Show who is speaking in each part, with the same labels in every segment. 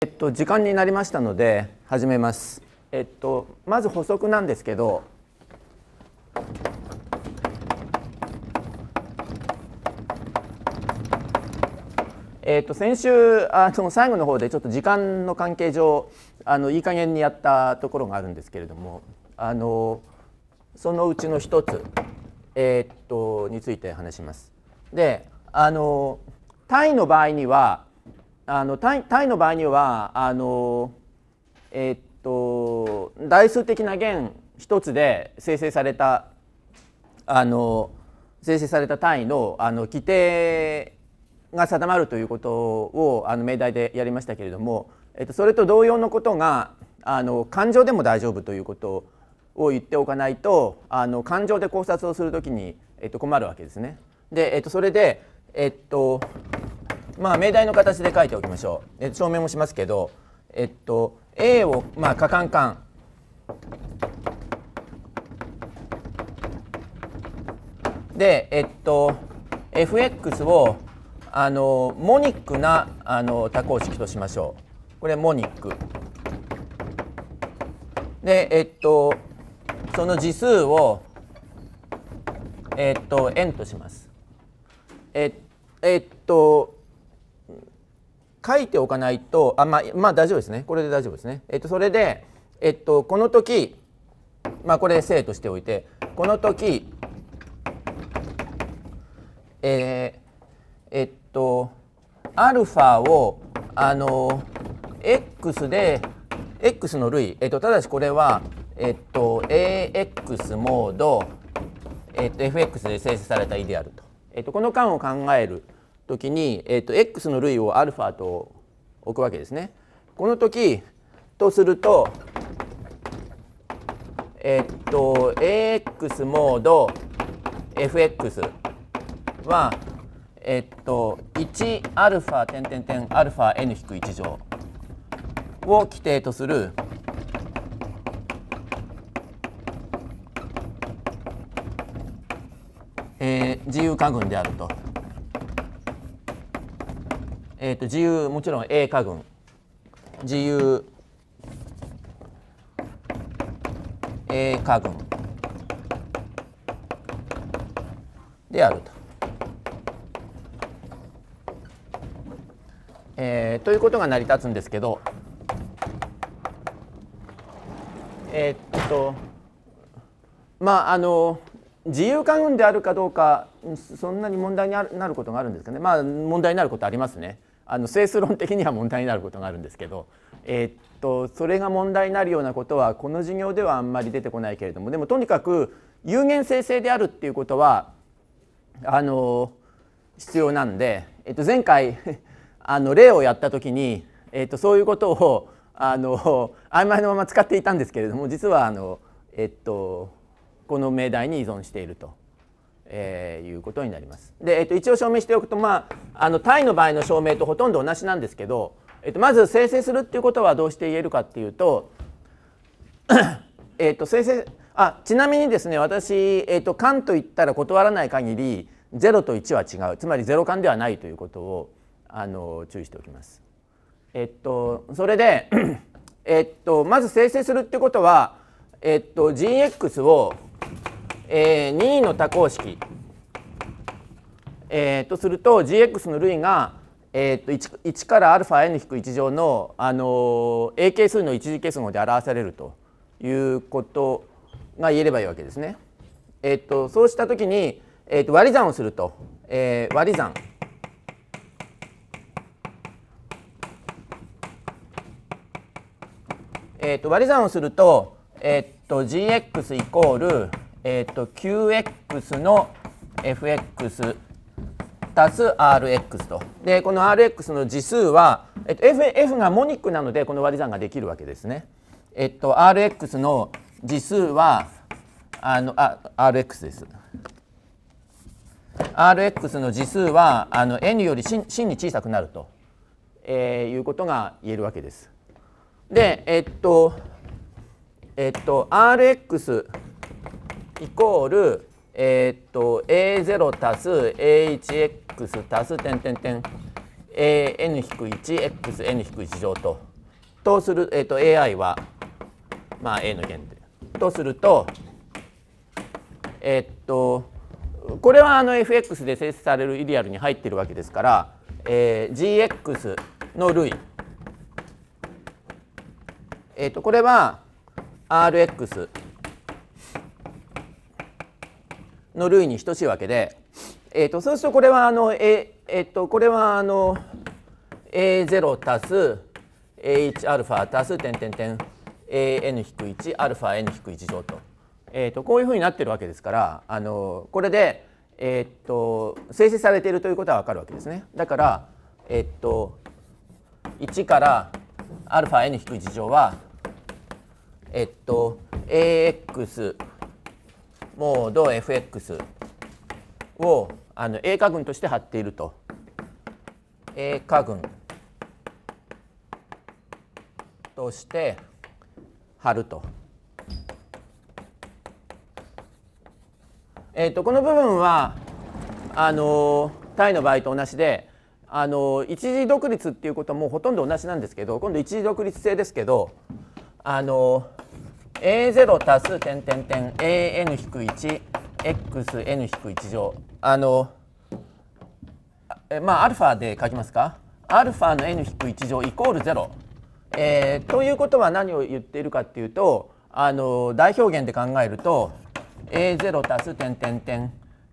Speaker 1: 時間になりましたので始めます。まず補足なんですけど、先週最後の方でちょっと時間の関係上いい加減にやったところがあるんですけれども、そのうちの一つ、について話します。で、単位の場合には代数的な弦一つで生成された単位の規定が定まるということを命題でやりましたけれども、それと同様のことが勘定でも大丈夫ということを言っておかないと勘定で考察をするときに困るわけですね。で、それで命題の形で書いておきましょう。証明もしますけど、A を可換間で、fx をモニックな多項式としましょう。これモニックで、その次数をn とします。書いておかないと大丈夫ですね。これで大丈夫ですね。それで、この時これ正としておいて、この時アルファをx で x の類、ただしこれはax モード、fx で生成された E であると。この間を考えるときに、x の類をアルファと置くわけですね。この時とすると、ax モード fx は1アルファ点点点アルファ n-1 乗を規定とする自由加群であると。自由もちろん A 加群自由 A 加群であると。ということが成り立つんですけど、自由加群であるかどうかそんなに問題になることがあるんですかね。問題になることありますね。整数論的には問題になることがあるんですけど、それが問題になるようなことはこの授業ではあんまり出てこないけれども、でもとにかく有限生成であるっていうことは必要なんで、前回例をやった時に、そういうことを曖昧のまま使っていたんですけれども、実はこの命題に依存していると、いうことになります。で、一応証明しておくと、単位の場合の証明とほとんど同じなんですけど、まず生成するっていうことはどうして言えるかっていうとちなみにですね、私、間と言ったら断らない限り0と1は違う、つまり0間ではないということを注意しておきます。それでまず生成するってことは、gx を任意の多項式とすると gx の類が1からα n-1 乗のA 係数の一次結合で表されるということが言えればいいわけですね。そうしたときに割り算をすると、割り算割り算をすると、gx イコール、qx の fx 足す rx と。で、この rx の次数は、f がモニックなのでこの割り算ができるわけですね。rx の次数はrx です。rx の次数はn より真に小さくなると、いうことが言えるわけです。で、rx イコールa0 足す a1x 足す点点点 an-1 x n-1 乗ととする、AI は、まあ、A の弦でとすると、これはfx で生成されるイデアルに入っているわけですから、gx の類、これは rx の類に等しいわけで、そうするとこれはこれはa0 足す a1α 足す点々点 an-1 α n-1 乗と、こういうふうになっているわけですから、これで、生成されているということは分かるわけですね。だから、1からα n-1乗は、ax モード fx をA 加群として貼っていると。A 加群として貼ると。この部分は対の場合と同じで一次独立っていうこともほとんど同じなんですけど、今度一次独立性ですけどA0 足す点々点 an-1 xn-1 乗まあアルファで書きますか。アルファの n-1 乗イコール0、ということは何を言っているかっていうと代表現で考えると a0 足す点々点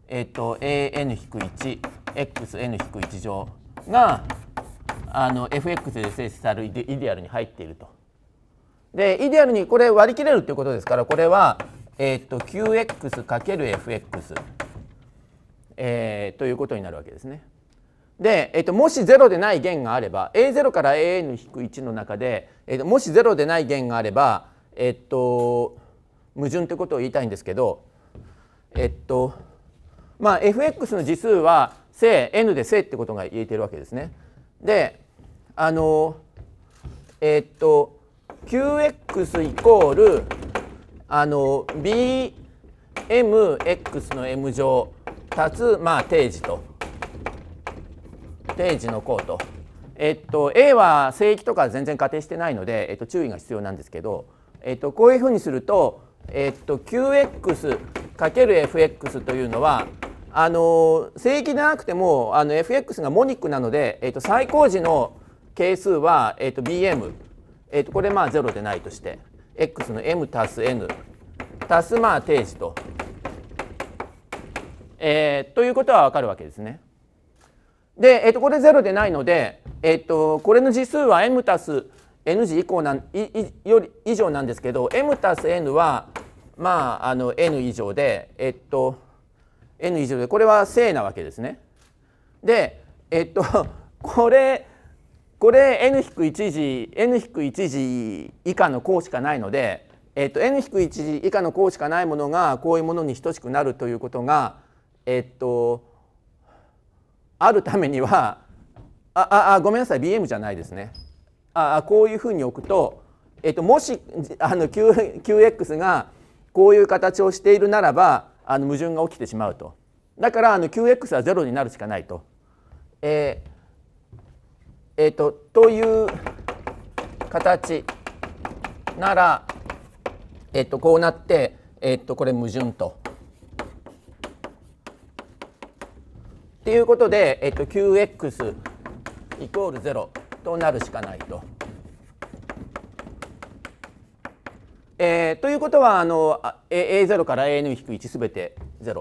Speaker 1: an-1 xn-1 乗がfx で生成されるイデアルに入っていると。でイデアルにこれ割り切れるということですから、これは、qx×fx、ということになるわけですね。で、もし0でない弦があれば a0 から an-1 の中で、もし0でない弦があれば、矛盾ということを言いたいんですけど、まあ、fx の次数は正 n で正ってことが言えているわけですね。でqx イコールbmx の m 乗足すまあ定時と定時の項と、A は正規とか全然仮定してないので、注意が必要なんですけど、こういうふうにすると、qx×fx というのは正規でなくてもfx がモニックなので、最高時の係数は、bm、これまあ0でないとして x の m 足す n 足すまあ定時と、ということは分かるわけですね。で、これ0でないので、これの次数は m 足す n 次以上なんですけど、 m 足す n はまあn 以上でn 以上でこれは正なわけですね。でこれ n-1 次以下の項しかないので、n-1 次以下の項しかないものがこういうものに等しくなるということがあるためにはごめんなさい BM じゃないですね。こういうふうに置くと、もしQX がこういう形をしているならば矛盾が起きてしまうと。だからQX は0になるしかないと。という形なら、こうなって、これ矛盾と。っていうことで、QX イコール0となるしかないと。ということはA0 から AN-1 すべて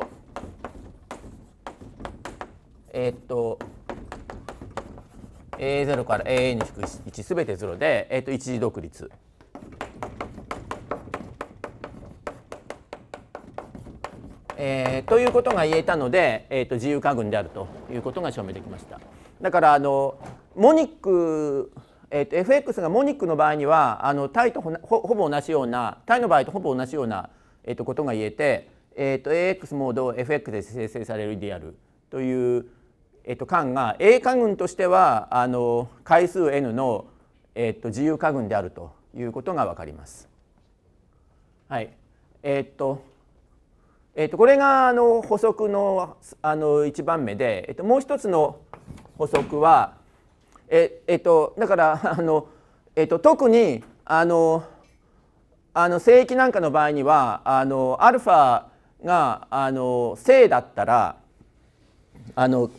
Speaker 1: 0。A0 から AN-1 すべて0で、一次独立。ということが言えたので、自由加群であるということが証明できました。だからモニック、fx がモニックの場合には対とほぼ同じような対の場合とほぼ同じような、ことが言えて、ax モード fx で生成されるイデアルという間が A 加群としては回数 n の、自由加群であるということが分かります。はい。これが補足の1番目で、もう一つの補足はだから特に正規なんかの場合にはアルファが正だったら正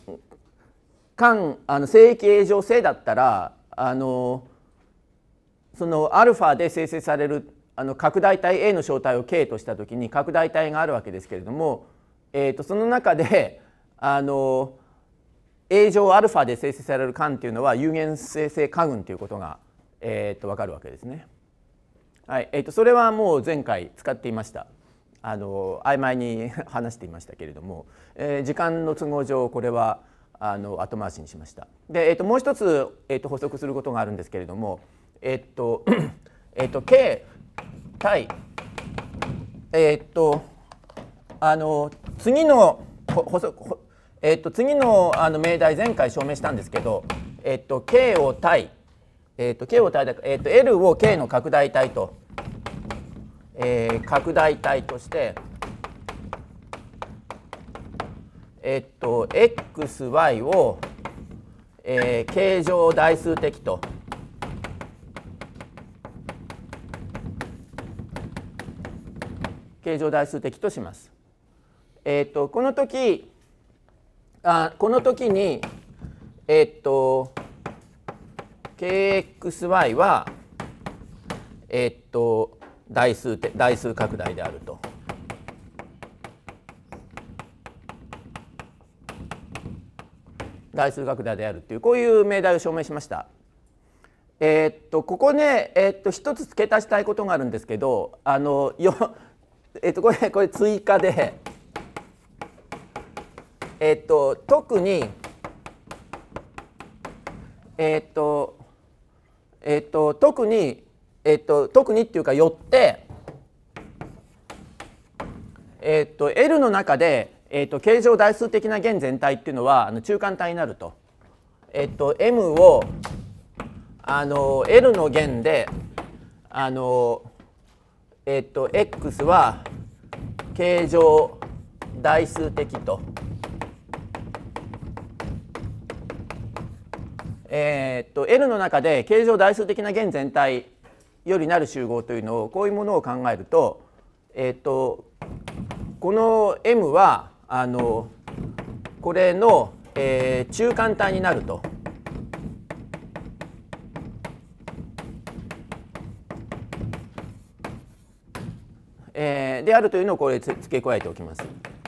Speaker 1: 規永乗正だったらそのアルファで生成される拡大体 A の小体を K としたときに拡大体があるわけですけれども、その中で永乗アルファで生成される間っていうのは有限生成加群ということが分かるわけですね。はい、それはもう前回使っていました。曖昧に話していましたけれども、時間の都合上これは後回しにしました。で、もう一つ、補足することがあるんですけれども、K 対次の次の命題前回証明したんですけど、K を対K を対だから、L を K の拡大体と、拡大体として、xy を、形状代数的と。形状代数的とします。この時にkxy は代数拡大であると。代数拡大であるというこういう命題を証明しました。ここね一つ付け足したいことがあるんですけどこれ追加で特に特にっていうかよって、L の中で、形状代数的な弦全体っていうのは中間体になると。M をL の弦でx は形状代数的と。L の中で形状代数的な弦全体よりなる集合というのをこういうものを考えると、この M はこれの、中間体になると。であるというのをこれ付け加えておきます。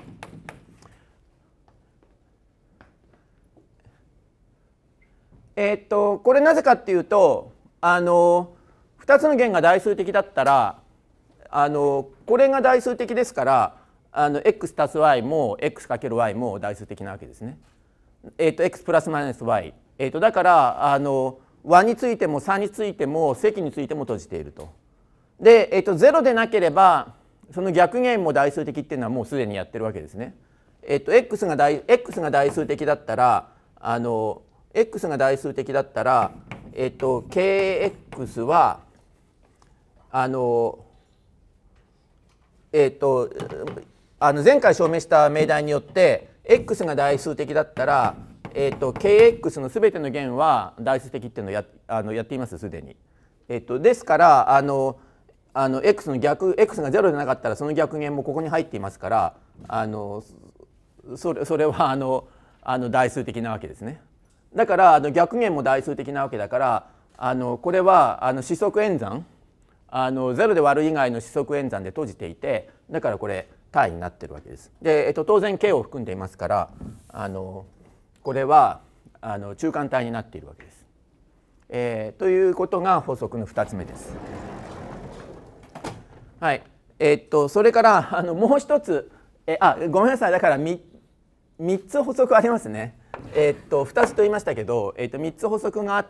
Speaker 1: これなぜかっていうと2つの弦が代数的だったらこれが代数的ですからx 足す y も x×y も代数的なわけですね。x プラスマイナス y。だから和についても差についても積についても閉じていると。で、0でなければその逆弦も代数的っていうのはもうすでにやってるわけですね。x が代数的だったらx が代数的だったら、kx は前回証明した命題によって x が代数的だったら、kx のすべての弦は代数的っていうのをやっていますすでに。ですからx の逆 x が0でなかったらその逆弦もここに入っていますからそれは代数的なわけですね。だから逆弦も代数的なわけだからこれは四則演算0で割る以外の四則演算で閉じていてだからこれ単位になってるわけです。で、当然 k を含んでいますからこれは中間体になっているわけです。ということが法則の2つ目です。はい。それからもう一つごめんなさいだから3つ補足ありますね。2つと言いましたけど、3つ補足があって、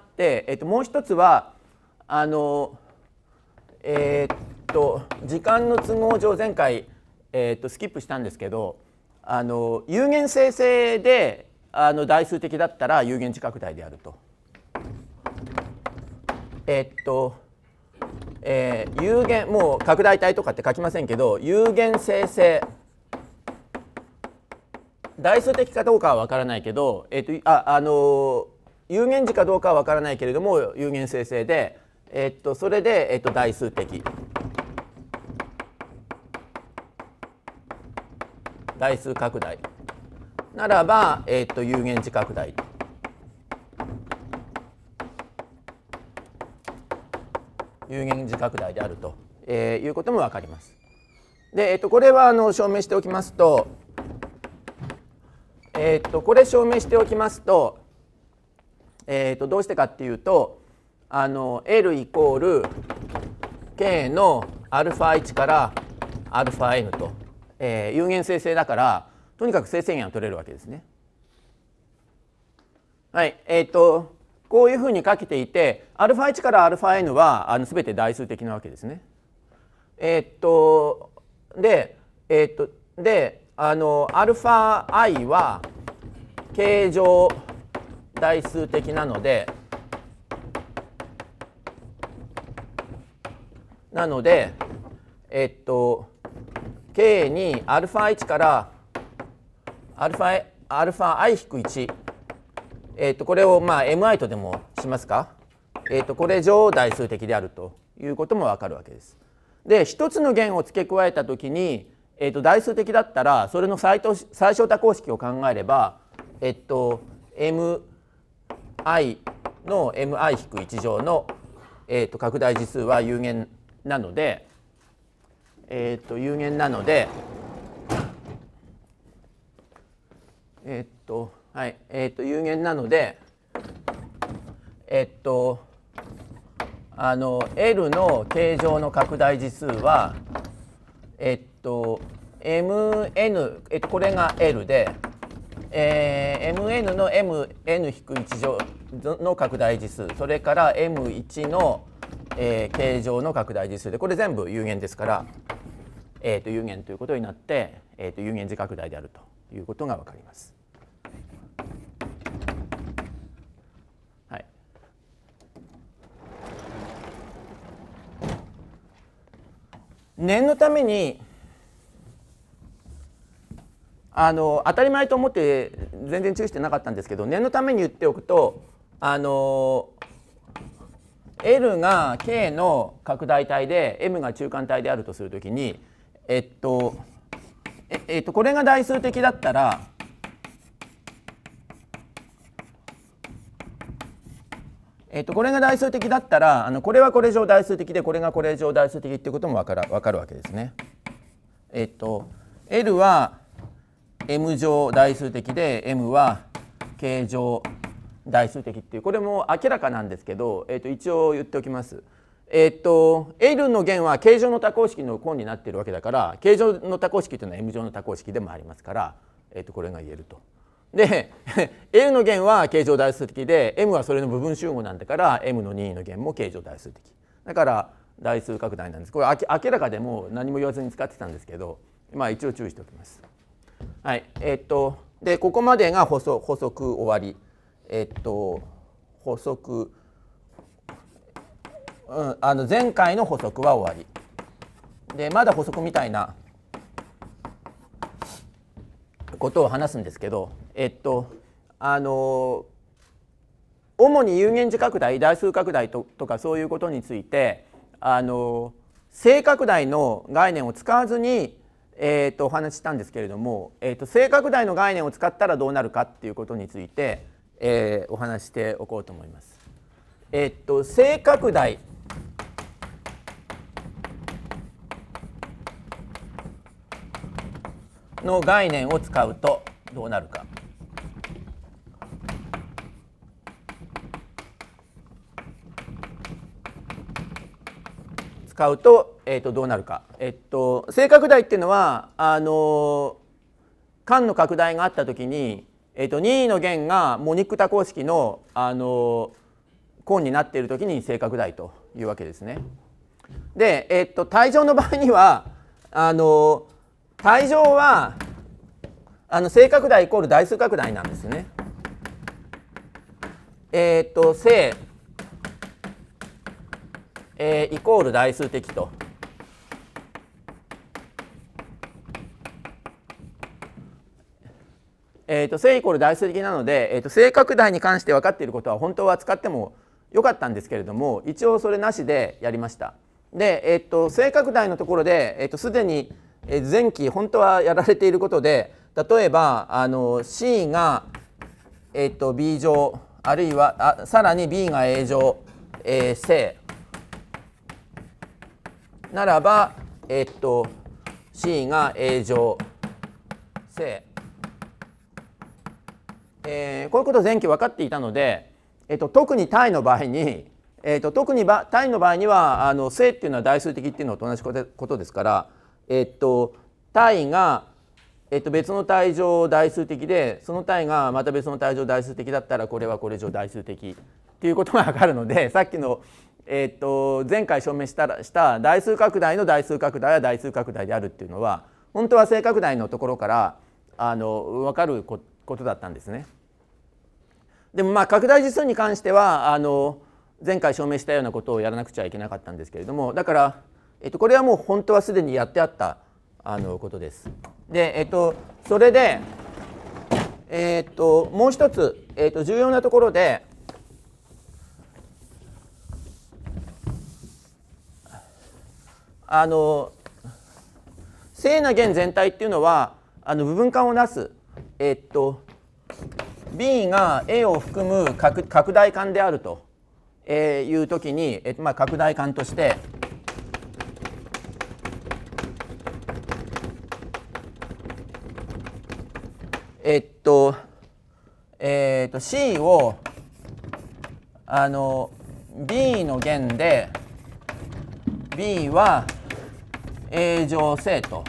Speaker 1: もう一つは時間の都合上前回、スキップしたんですけど有限生成で代数的だったら有限値拡大であると。有限もう拡大体とかって書きませんけど有限生成代数的かどうかは分からないけど、有限値かどうかは分からないけれども有限生成で、 それで、代数的代数拡大ならば、有限次拡大有限次拡大であると、いうことも分かります。で、これは証明しておきますと、これ証明しておきますと、どうしてかっていうとL イコール K の α1 から αn と、有限生成だからとにかく生成円を取れるわけですね。はい、こういうふうに書けていて α1 から αn は全て代数的なわけですね。でαi は形状代数的なのでK に α1 からαi-1、これをmi とでもしますか、これ上代数的であるということもわかるわけです。で一つの弦を付け加えたときに、代数的だったらそれの最小多項式を考えれば、mi の mi-1 乗の、拡大次数は有限なので、有限なので有限なのでL の形状の拡大次数はmn、これが L で、mn の mn-1 乗の拡大次数、それから m1 の、形状の拡大次数で、これ全部有限ですから、有限ということになって、有限次拡大であるということが分かります。はい、念のために当たり前と思って全然注意してなかったんですけど、念のために言っておくとL が K の拡大体で M が中間体であるとするときに、これが代数的だったらこれが代数的だったらこれはこれ上代数的でこれがこれ上代数的っていうことも分かるわけですね。L は M 乗代数的で M は K 乗代数的っていう、これも明らかなんですけど、一応言っておきます。L の弦は形状の多項式の根になっているわけだから、形状の多項式というのは M 乗の多項式でもありますから、これが言えると。でL の弦は形状代数的で M はそれの部分集合なんだから M の任意の弦も形状代数的だから代数拡大なんです。これ明らかでもう何も言わずに使ってたんですけど、一応注意しておきます。はい、でここまでが補足終わり。補足、前回の補足は終わりで、まだ補足みたいなことを話すんですけど、主に有限次拡大代数拡大とかそういうことについて正拡大の概念を使わずにお話ししたんですけれども、正拡大の概念を使ったらどうなるかっていうことについてお話しておこうと思います。正拡大の概念を使うとどうなるか。使うと、どうなるか。正拡大っていうのは間の拡大があったときに任意の弦がモニック多項式の根になっているときに正拡大というわけですね。で、対乗の場合には対乗は正拡大イコール代数拡大なんですね。正イコール代数的と。正イコール代数的なので、正拡大に関して分かっていることは本当は使ってもよかったんですけれども、一応それなしでやりました。で、正拡大のところで、すでに前期本当はやられていることで、例えばC が、B 乗あるいはさらに B が A 乗、正ならば、C が A 乗正、こういうこと前期分かっていたので、特に単位の場合に、単位の場合には正っていうのは代数的っていうのと同じことですから、単位が、別の単位上代数的で、その単位がまた別の単位上代数的だったら、これはこれ上代数的っていうことが分かるので、さっきの、前回証明した代数拡大の代数拡大は代数拡大であるっていうのは、本当は正拡大のところから分かることだったんですね。でも拡大実数に関しては前回証明したようなことをやらなくちゃいけなかったんですけれども、だから、これはもう本当はすでにやってあったことです。で、それで、もう一つ、重要なところで正な弦全体っていうのは部分間をなす、B が A を含む拡大間であるというときに、拡大間としてC をB の弦で B は A 乗正と、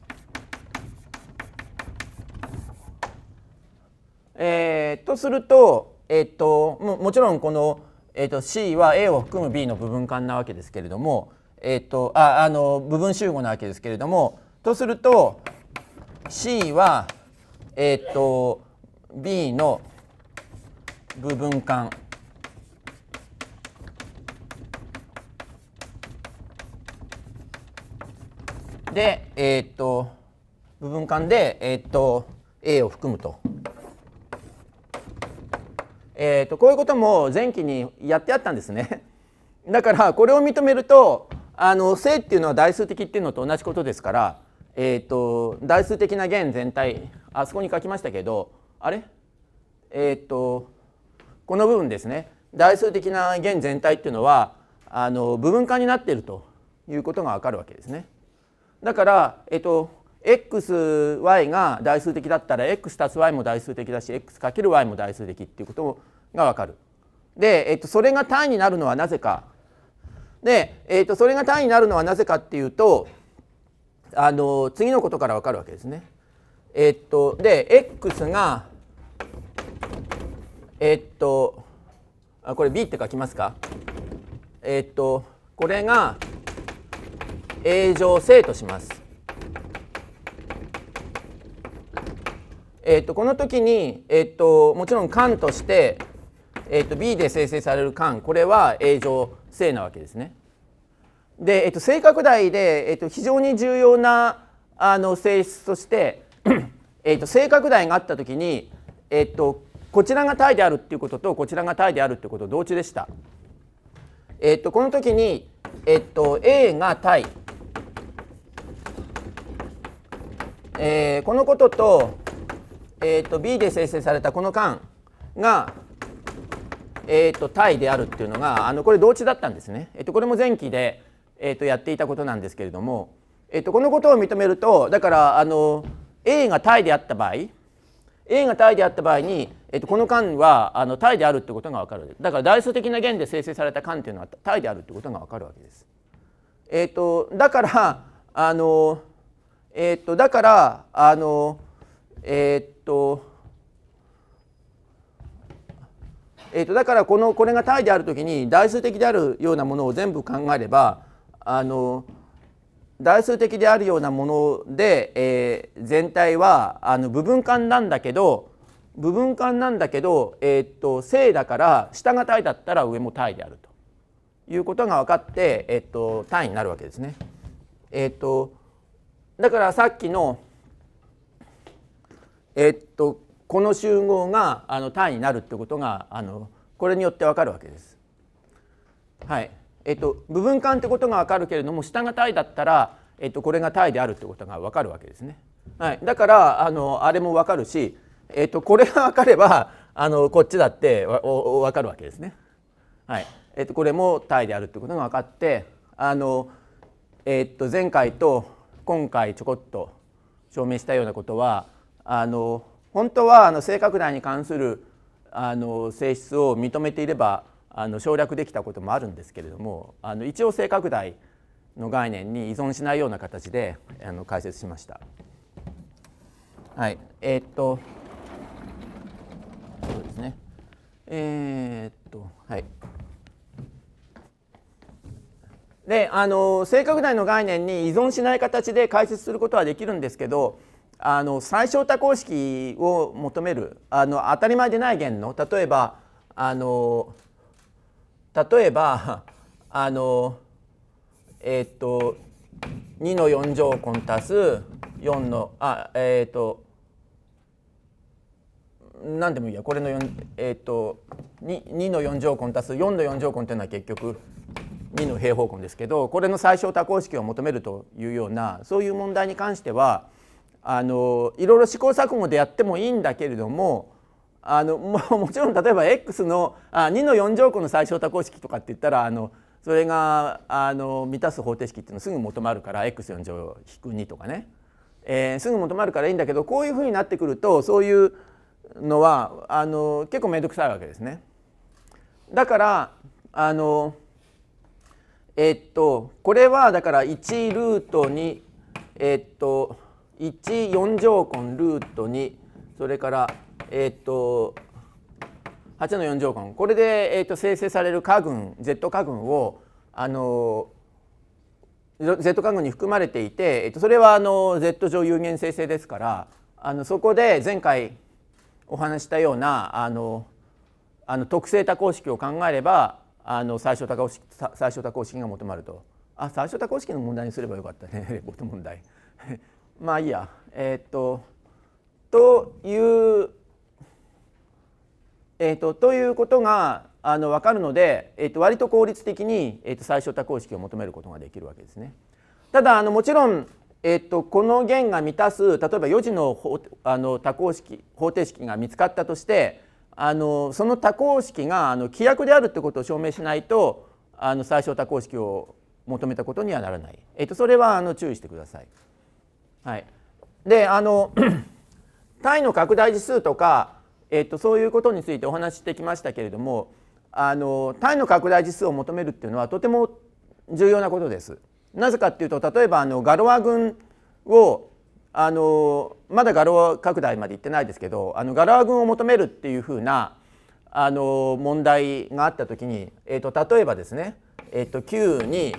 Speaker 1: とすると、もちろんこの、C は A を含む B の部分間なわけですけれども、部分集合なわけですけれども、とすると C は、B の部分間で、部分間で、A を含むと。こういうことも前期にやってあったんですね。だからこれを認めると正っていうのは代数的っていうのと同じことですから、代数的な弦全体、あそこに書きましたけど、あれこの部分ですね、代数的な弦全体っていうのは部分間になっているということが分かるわけですね。だから、xy が代数的だったら x たす y も代数的だし x×y も代数的っていうことが分かる。で、それが単位になるのはなぜか。で、それが単位になるのはなぜかっていうと次のことから分かるわけですね。で x がこれ b って書きますか。これが A 乗正とします。この時に、もちろん間として、B で生成される間、これは A 乗正なわけですね。で、正拡大で、非常に重要な性質として正拡大があった時に、こちらが対であるっていうこととこちらが対であるっていうこと同値でした。この時に、A が対、このことと、B で生成されたこの間が、対であるっていうのがこれ同値だったんですね。これも前期で、やっていたことなんですけれども、このことを認めると、だからA が対であった場合 A が対であった場合に、この間は対であるってことが分かる。だから代数的な弦で生成された間っていうのは対であるってことが分かるわけです。だからだからこれが対であるときに代数的であるようなものを全部考えれば代数的であるようなもので、全体は部分間なんだけど正だから下が対だったら上も対であるということが分かって、単位になるわけですね。だからさっきのこの集合が単位になるってことがこれによって分かるわけです。 はい、部分間ってことが分かるけれども、下が単位だったら、これが単位であるってことが分かるわけですね。はい、だからあれも分かるし、これが分かればこっちだって分かるわけですね。はい、これも単位であるってことが分かって、前回と今回ちょこっと証明したようなことは、本当は正拡大に関する性質を認めていれば省略できたこともあるんですけれども、一応正拡大の概念に依存しないような形で解説しました。はい、そうですね。はい。で、正拡大の概念に依存しない形で解説することはできるんですけど、最小多項式を求める当たり前でない弦の、例えば2の4乗根足す4の何でもいいや、これの2の4乗根足す4の4乗根というのは結局2の平方根ですけど、これの最小多項式を求めるというような、そういう問題に関してはいろいろ試行錯誤でやってもいいんだけれども、もちろん例えば x の2の4乗根の最小多項式とかって言ったらそれが満たす方程式っていうのすぐ求まるから x4 乗引く2とかね、すぐ求まるからいいんだけど、こういうふうになってくるとそういうのは結構めんどくさいわけですね。だからこれはだから1ルート21 4乗根ルート2、それから8の4乗根、これで生成される加群 Z 加群をZ 加群に含まれていて、それはZ 乗有限生成ですから、そこで前回お話したような特性多項式を考えれば最小多項式が求まると。最小多項式の問題にすればよかったねレポート問題まあいいや。ということが分かるので、割と効率的に最小多項式を求めることができるわけですね。ただもちろん、この弦が満たす例えば4次の多項式方程式が見つかったとして、その多項式が規約であるということを証明しないと最小多項式を求めたことにはならない。それは注意してください。はい、で単位の拡大次数とか、そういうことについてお話ししてきましたけれども、単位の拡大次数を求めるっていうのはとても重要なことです。なぜかっていうと、例えばガロア群をまだガロア拡大までいってないですけどガロア群を求めるっていうふうな問題があったときに、例えばですね、Q に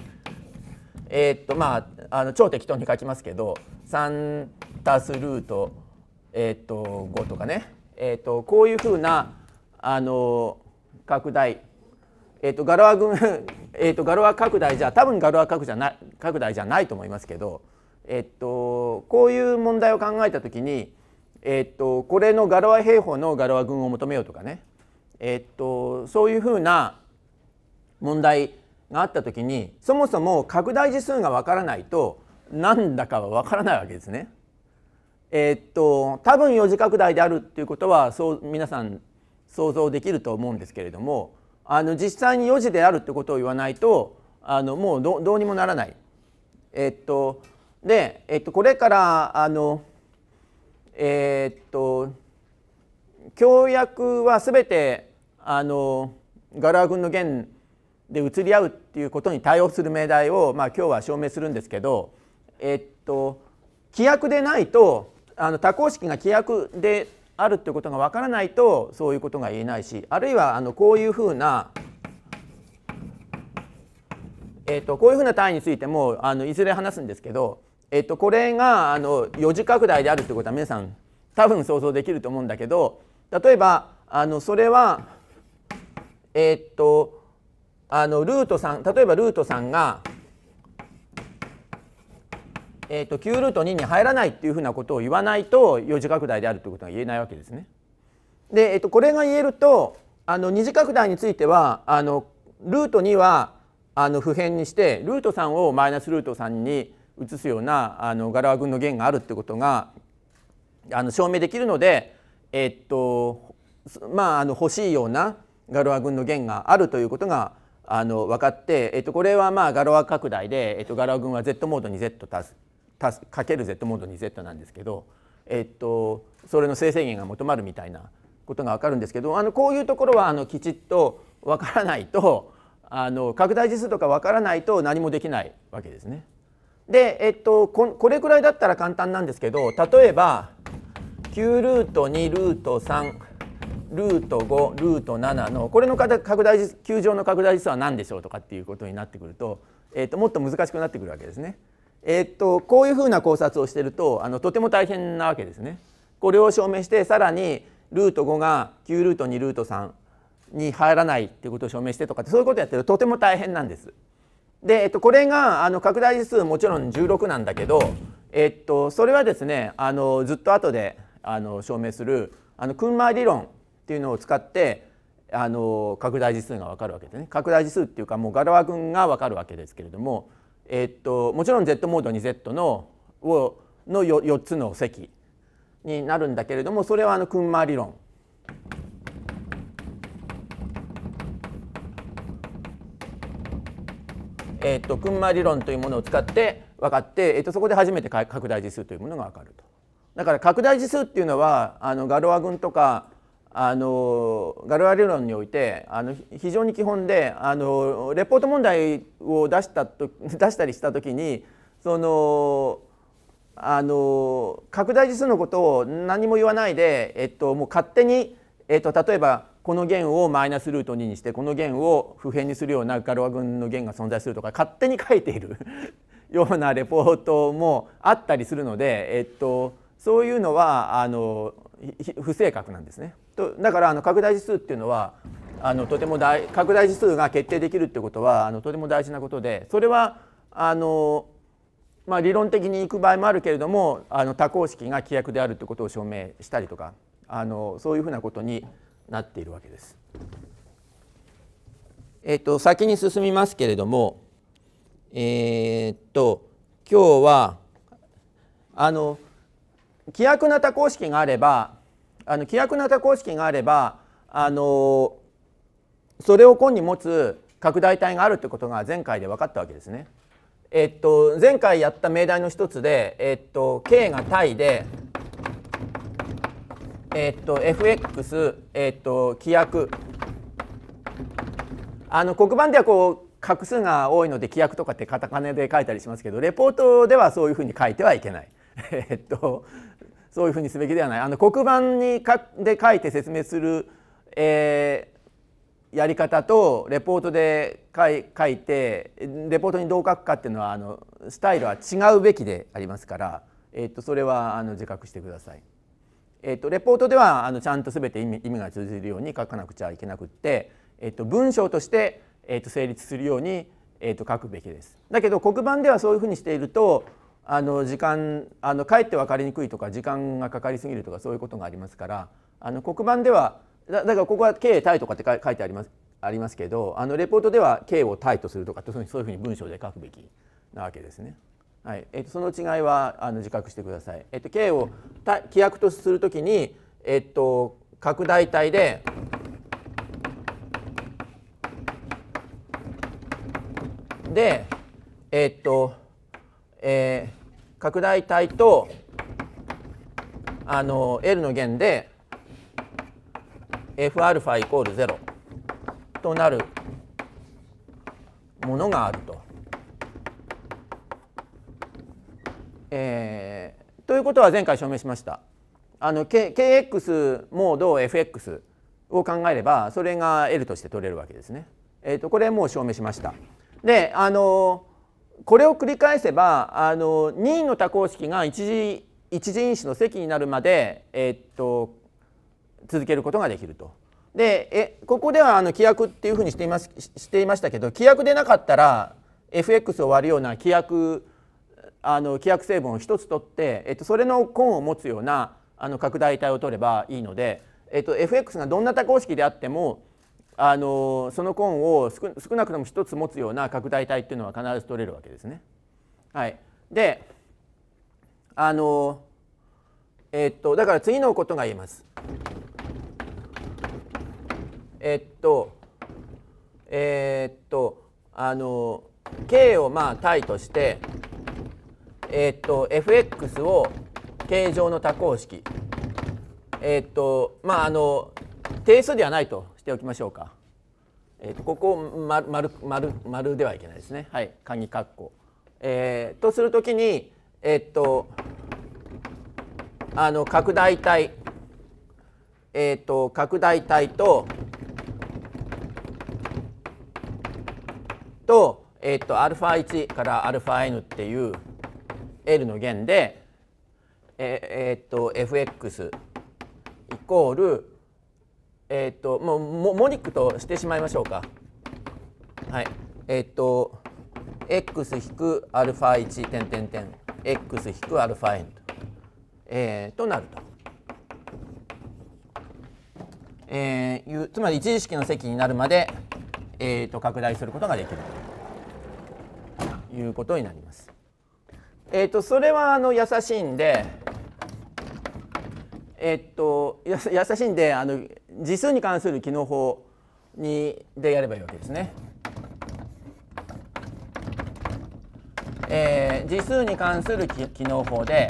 Speaker 1: 超適当に書きますけど3たすルート5とかね、こういうふうな拡大、ガロア群ガロア拡大じゃ多分ガロア拡大じゃないと思いますけど、こういう問題を考えたときに、これのガロア平方のガロア群を求めようとかね、そういうふうな問題があったときに、そもそも拡大次数が分からないと何だかは分からないわけですね。多分4次拡大であるっていうことは皆さん想像できると思うんですけれども、実際に4次であるってことを言わないともうどうにもならない。で、これから協約は全てガロア群の弦で移り合うっていうことに対応する命題を、今日は証明するんですけど、規約でないと多項式が規約であるっていうことが分からないとそういうことが言えないし、あるいはこういうふうな単位についてもいずれ話すんですけど、これが4次拡大であるということは皆さん多分想像できると思うんだけど、例えばそれはルート3、例えばルート3が9ルート2に入らないっていうふうなことを言わないと4次拡大であるということが言えないわけですね。で、これが言えると2次拡大についてはルート2は不変にしてルート3をマイナスルート3に移すようなガロア群の弦があるってことが証明できるので、欲しいようなガロア群の弦があるということが分かって、これはガロア拡大で、ガロア群は Z モードに Z かける Z モードに Z なんですけど、それの正正弦が求まるみたいなことが分かるんですけど、こういうところはきちっと分からないと拡大次数とか分からないと何もできないわけですね。で、これくらいだったら簡単なんですけど、例えば9ルート2ルート3ルート5ルート7のこれの9乗の拡大次数は何でしょうとかっていうことになってくると、もっと難しくなってくるわけですね。こういうふうな考察をしているととても大変なわけですね。これを証明してさらにルート5が9ルート2ルート3に入らないっていうことを証明してとかってそういうことをやってるととても大変なんです。で、これが拡大次数もちろん16なんだけど、それはですねずっと後で証明するクンマー理論っていうのを使って拡大次数が分かるわけですね。拡大次数っていうかもうガロア群が分かるわけですけれども、もちろん Z モードに Z の4つの積になるんだけれども、それはクンマー理論。クンマー理論というものを使って分かって、そこで初めて拡大次数というものが分かると。だから拡大次数っていうのはガロア群とかガロア理論において非常に基本でレポート問題を出したりした時に拡大次数のことを何も言わないで、もう勝手に、例えばこの弦をマイナスルート2にしてこの弦を不変にするようなガロア群の弦が存在するとか勝手に書いているようなレポートもあったりするので、そういうのは不正確なんですね。だから拡大次数っていうのはとても拡大次数が決定できるっていうことはとても大事なことで、それは理論的にいく場合もあるけれども多項式が規約であるということを証明したりとかそういうふうなことになっているわけです。先に進みますけれども、今日は規約な多項式があればそれを根に持つ拡大体があるということが前回で分かったわけですね。前回やった命題の一つで、K が体で、fx、規約黒板ではこう画数が多いので規約とかってカタカナで書いたりしますけど、レポートではそういうふうに書いてはいけないそういうふうにすべきではない。黒板で書いて説明する、やり方とレポートで書いてレポートにどう書くかっていうのはスタイルは違うべきでありますから、それは自覚してください。レポートではちゃんと全て意味が通じるように書かなくちゃいけなくって、文章として、成立するように、書くべきです。だけど黒板ではそういうふうにしていると時間かえって分かりにくいとか時間がかかりすぎるとかそういうことがありますから、黒板ではだからここは K 体とかって書いてありますけどレポートでは K を体とするとかそういうふうに文章で書くべきなわけですね。はい、その違いは自覚してください。K を規約とするときに、拡大体で拡大体とL の弦で Fα イコール0となるものがあると。ということは前回証明しました。KX モード FX を考えればそれが L として取れるわけですね。これもう証明しました。でこれを繰り返せば任意の多項式が一次因子の積になるまで、続けることができると。でここでは規約っていうふうにしていましたけど、規約でなかったら fx を割るような規約成分を一つ取って、それの根を持つような拡大体を取ればいいので、fx がどんな多項式であってもその根を少なくとも1つ持つような拡大体っていうのは必ず取れるわけですね。はい、でだから次のことが言えます。K をまあ体として、fx を形状の多項式、まあ定数ではないとしておきましょうか。ここを丸ではいけないですね。はい、鍵括弧。とするときに、拡大体、拡大体とα1 から αn っていう L の弦で、fx イコールもうモニックとしてしまいましょうか。はい。x 引く α1 点点点 x 引く αn となると。つまり一次式の積になるまで、拡大することができるということになります。それは優しいんで、優しいんで次数に関する機能法でやればいいわけですね。次数に関する機能法で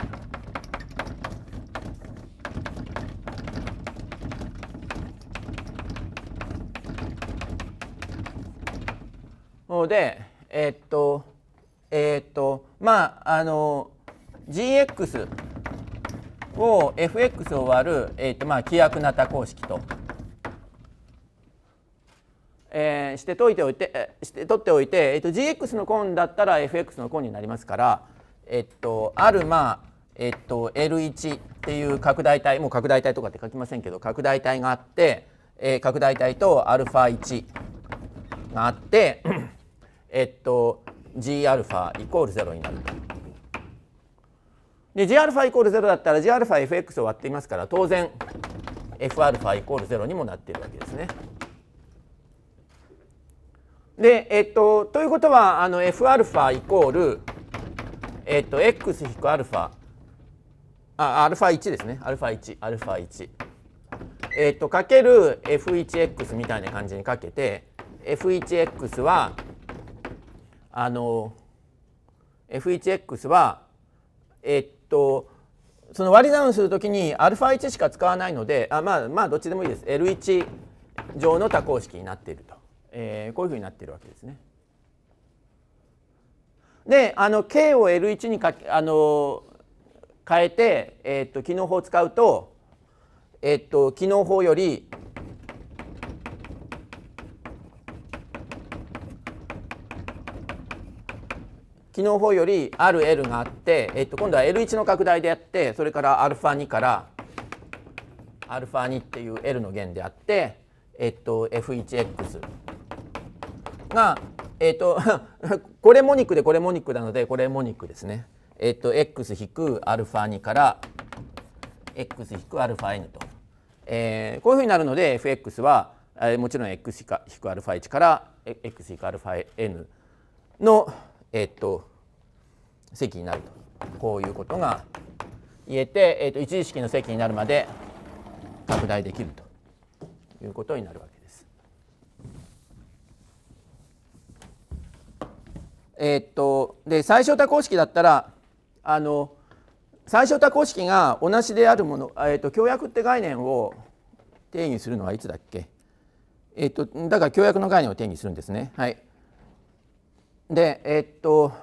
Speaker 1: まあgx を fx を割る、まあ規約な多項式と、して取っておいて、gx の根だったら fx の根になりますから、あるまあL1 っていう拡大体、もう拡大体とかって書きませんけど拡大体があって、拡大体と α1 があってgα イコール0になると。で gα イコール0だったら gαfx を割っていますから当然 fα イコール0にもなっているわけですね。で、ということはfα イコール、x 引く α α1 ですね。α1 かける f1x みたいな感じにかけて f1x はf1x はその割り算するときに α1 しか使わないのでまあどっちでもいいです。L1 乗の多項式になっていると、こういうふうになっているわけですね。でK を L1 に変えて、機能法を使うと、機能法よりある L があって、今度は L1 の拡大であってそれから α2 から α2 っていう L の弦であって、f1x が、これモニックでこれモニックなのでこれモニックですね。x 引く α2 からx 引く αn と、こういうふうになるので fx はもちろん x 引く α1 から x 引く αn の積になると、こういうことが言えて、一次式の積になるまで拡大できるということになるわけです。で最小多項式だったら最小多項式が同じであるもの、強約って概念を定義するのはいつだっけ。だから強約の概念を定義するんですね。はい。で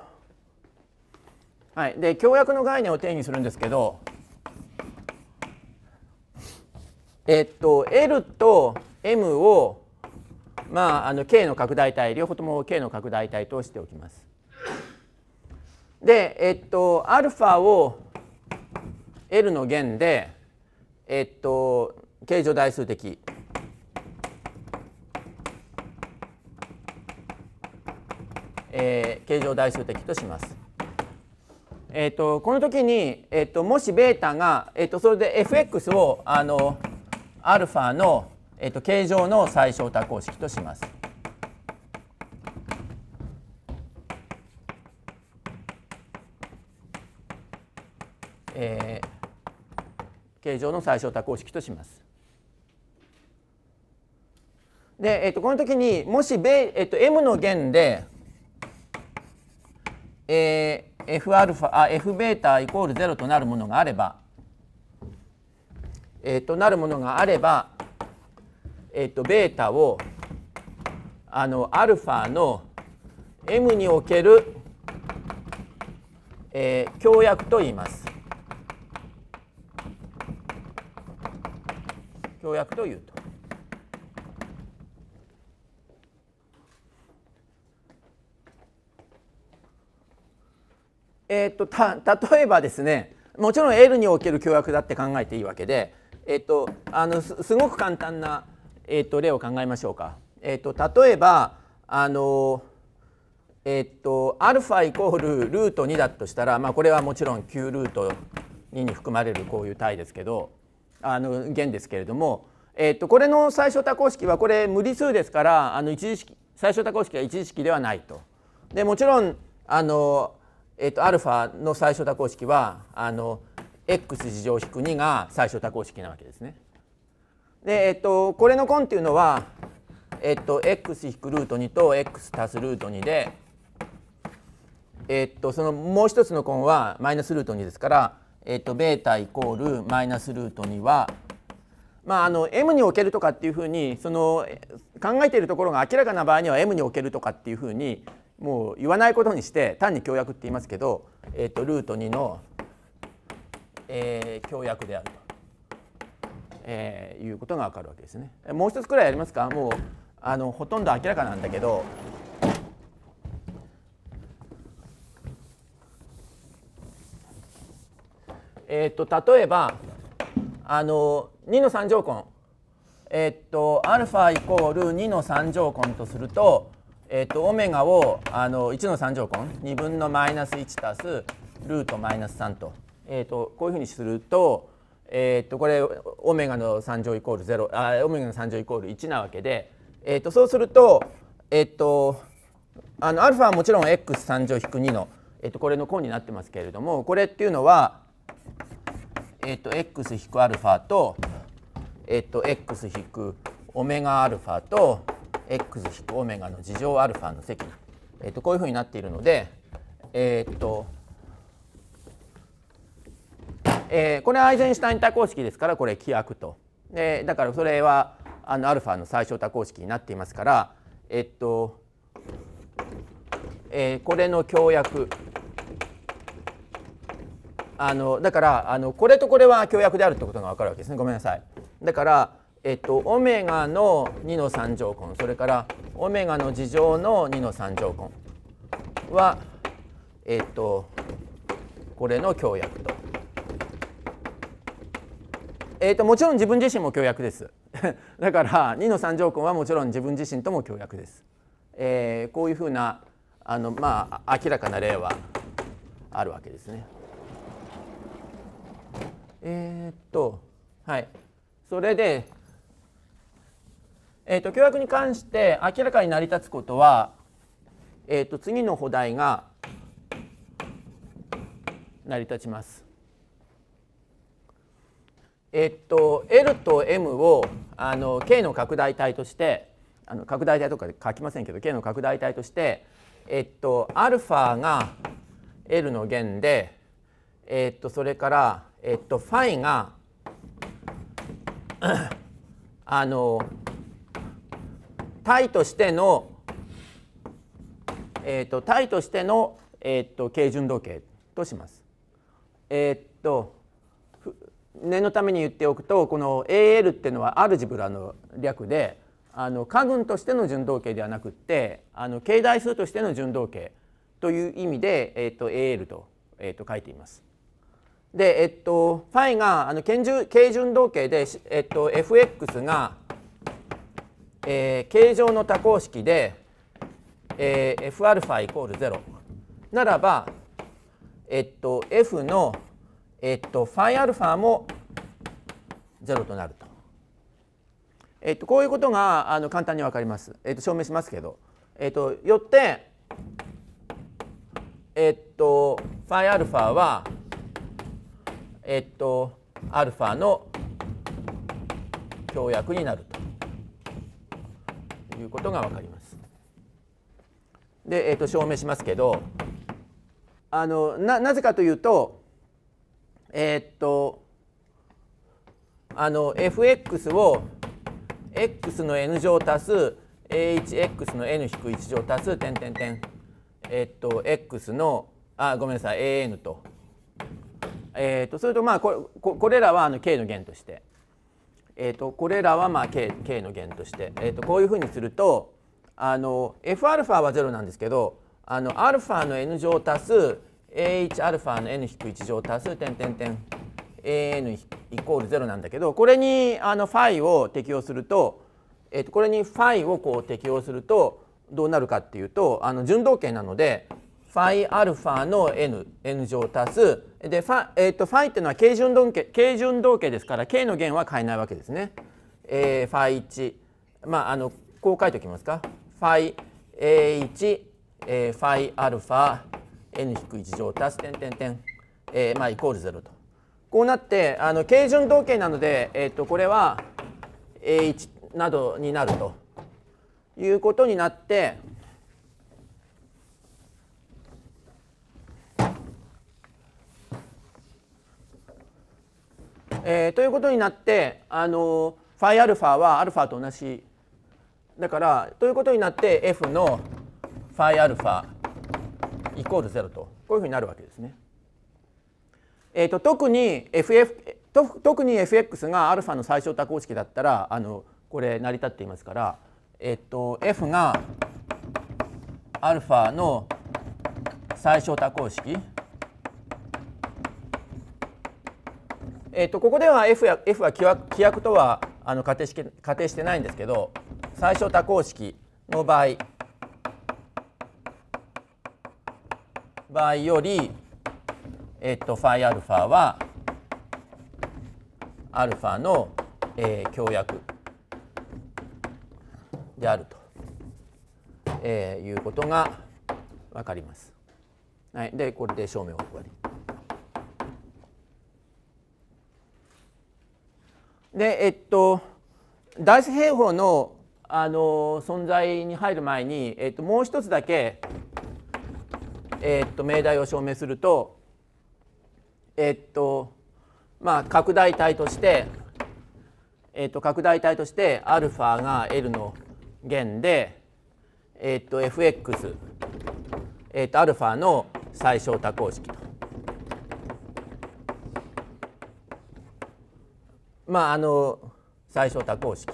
Speaker 1: で強約の概念を定義するんですけど、L と M をまあK の拡大体両方とも K の拡大体としておきます。でα を L の弦で形状代数的形状代数的とします。この時に、もしベータが、それで fx をαの、 形状の最小多項式とします。形状の最小多項式とします。で、この時にもしm の弦で、f ベータイコール0となるものがあれば、ベータをアルファの m における、強約と言います。強約というと。例えばですね、もちろん L における強約だって考えていいわけで、すごく簡単な、例を考えましょうか。例えばアルファイコールルート2だとしたら、これはもちろん9ルート2に含まれるこういう態ですけど、弦ですけれども、これの最小多項式はこれ無理数ですから一次式最小多項式は一次式ではないと。でもちろんアルファの最小多項式はx 次乗引く2が最小多項式なわけですね。で、これの根っていうのは、x 引くルート2と x 足すルート2で、そのもう一つの根はマイナスルート2ですから、ベータイコールマイナスルート2は、m におけるとかっていうふうにその考えているところが明らかな場合には m におけるとかっていうふうにもう言わないことにして単に強約って言いますけど、ルート2の、強約であると、いうことが分かるわけですね。もう一つくらいやりますか。もうほとんど明らかなんだけど、例えば2の3乗根、アルファイコール2の3乗根とすると、オメガを1の3乗根2分のマイナス1足すルートマイナス3と、こういうふうにすると、これオメガの3乗イコール0、オメガの3乗イコール1なわけで、そうすると、アルファはもちろん x3 乗引く2の、これの根になってますけれども、これっていうのは、x 引くアルファと、x 引くオメガアルファと x 引くオメガの次乗アルファの積、こういうふうになっているので、これはアイゼンシュタイン多項式ですから、これ規約と。だからそれはアルファの最小多項式になっていますから、これの強約、だからこれとこれは強約であるということが分かるわけですね。ごめんなさい。だから、オメガの2の3乗根、それからオメガの次乗の2の3乗根は、これの強約と。もちろん自分自身も強約です。だから2の3乗根はもちろん自分自身とも強約です。こういうふうな明らかな例はあるわけですね。はい。それで、強約に関して明らかに成り立つことは、次の補題が成り立ちます。L と M をK の拡大体として、拡大体とかで書きませんけど K の拡大体として、アルファが L の弦で、それからファイが体としての形順動径とします。念のために言っておくと、この AL っていうのはアルジブラの略で、可群としての順動径ではなくって形代数としての順動径という意味で、AL と、書いています。で、ファイが形順動径で、fx が、形状の多項式で、fα イコール0ならば、f の、φαも0となると。 こういうことが簡単に分かります。証明しますけど、よって、φ アルファは、アルファの協約になるということが分かります。で、証明しますけど、なぜかというと、fx を x の n 乗足す ahx の n-1 乗足す点点点x のごめんなさい an と、それとまあこれらはk の弦として、これらはまあ k の弦として、こういうふうにするとFαは0なんですけどαの n 乗足す ahα の n-1 乗足す点点点 an イコール0なんだけど、これにφを適用すると、これにφをこう適用するとどうなるかっていうと、順動径なのでφαの n 乗足すでφっていうのは軽順動径ですから k の弦は変えないわけですね。φ1 まあこう書いておきますか。φa1 φα n-1 乗足す点点点まあイコール0と。こうなって軽順動径なので、これは A1 などになるということになって、ということになってφαはαと同じだからということになって F のφαイコール0とこういうふうになるわけですね。特に fx がαの最小多項式だったらこれ成り立っていますから、f がαの最小多項式、ここでは F は規約とは仮定してないんですけど、最小多項式の場合よりφαはαの、協約であると、いうことが分かります。はい、でこれで証明を終わり。でダイス平方の、存在に入る前に、もう一つだけ、命題を証明すると、まあ拡大体として、αが L の弦で、fx、αの最小多項式と。まあ最小多項式。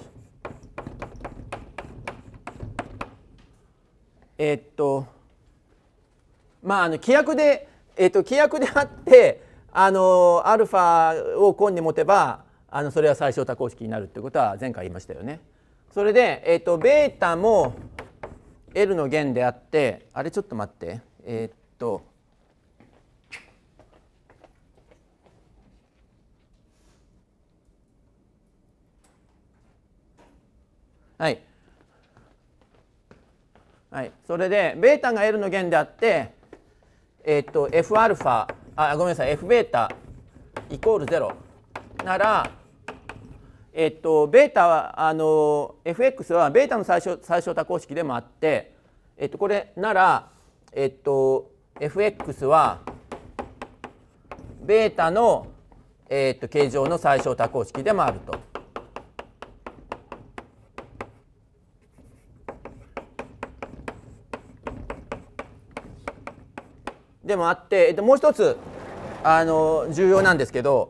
Speaker 1: まあ規約であってαを根に持てばそれは最小多項式になるということは前回言いましたよね。それでベータも L の弦であってちょっと待ってはい、はい、それでベータが L の弦であってFαごめんなさい F ベータイコール0ならベータはfx はベータの最小多項式でもあってこれならfx はベータの形状の最小多項式でもあると。でもあってもう一つ重要なんですけど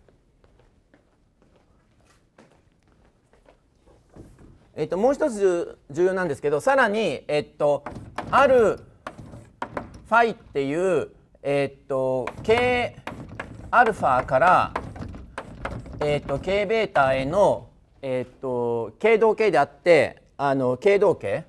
Speaker 1: もう一つ重要なんですけどさらにあるファイっていうK アルファからK ベータへの経動径であって経動径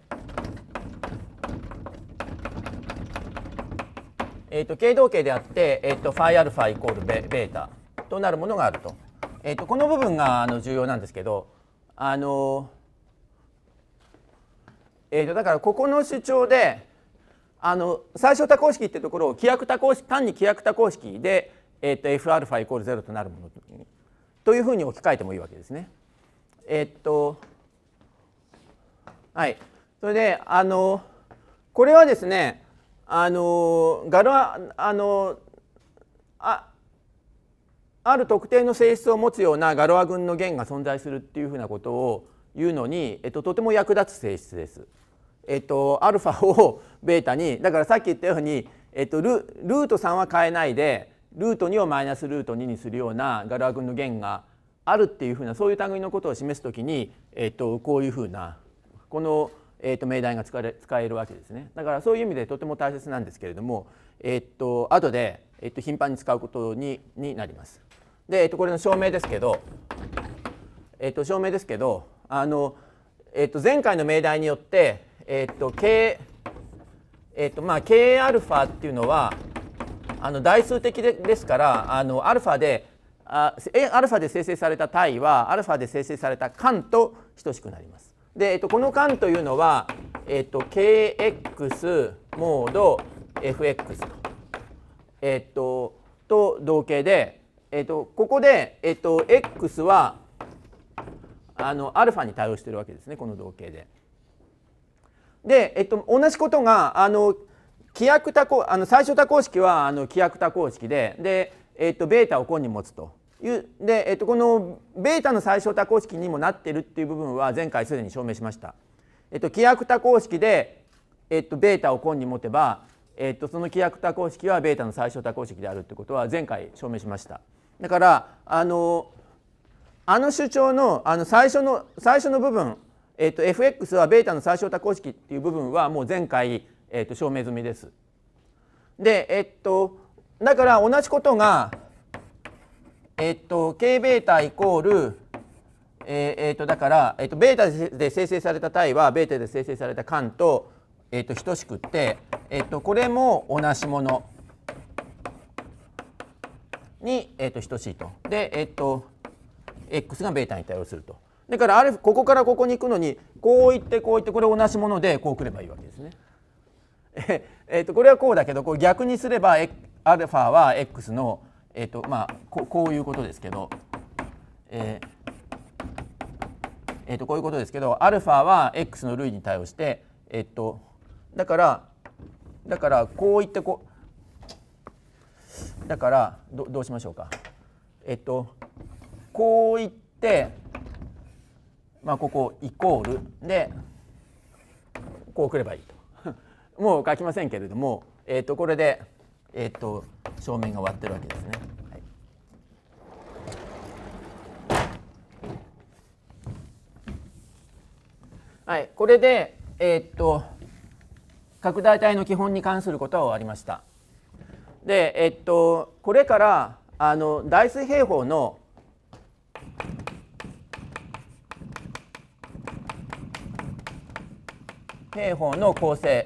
Speaker 1: 経動径であってφαイコールベータとなるものがあると。この部分が重要なんですけどだからここの主張で最小多項式っていうところを単に規約多項式で、Fαイコール0となるものというふうに置き換えてもいいわけですね。はい、それでこれはですねある特定の性質を持つようなガロア群の弦が存在するっていうふうなことを言うのに、とても役立つ性質です。アルファをベータに、だからさっき言ったように、ルート3は変えないでルート2をマイナスルート2にするようなガロア群の弦があるっていうふうなそういう類のことを示すときに、こういうふうなこの、命題が使えるわけですね。だからそういう意味でとても大切なんですけれども、後で、頻繁に使うことになります。で、これの証明ですけど、前回の命題によって、K アルファっていうのは代数的ですからアルファで生成された対はアルファで生成された間と等しくなります。で、この間というのは、kx モード fx と同型で、ここで、x はアルファに対応しているわけですね、この同型で。で、同じことが最小多項式は規約多項式で、ベータを根に持つというで、このベータの最小多項式にもなっているっていう部分は前回すでに証明しました。規約多項式で、ベータを根に持てば、その規約多項式はベータの最小多項式であるってことは前回証明しました。だから主張の最初の部分、fx はベータの最小多項式っていう部分はもう前回、証明済みです。で、だから同じことが、k ベータイコール、だから、ベータで生成された対はベータで生成された間と、等しくって、これも同じものに、等しいと。で、x がベータに対応すると。だからここからここに行くのにこういってこういってこれ同じものでこうくればいいわけですね。これはこうだけどこう逆にすればアルファは x の、こういうことですけど、こういうことですけどアルファは x の類に対応して、だからこういってこうだからどうしましょうか。こういって、ここイコールでこうくればいいともう書きませんけれども、これで、証明が終わってるわけですね。はい、これで、拡大体の基本に関することは終わりました。で、これから代数平方の構成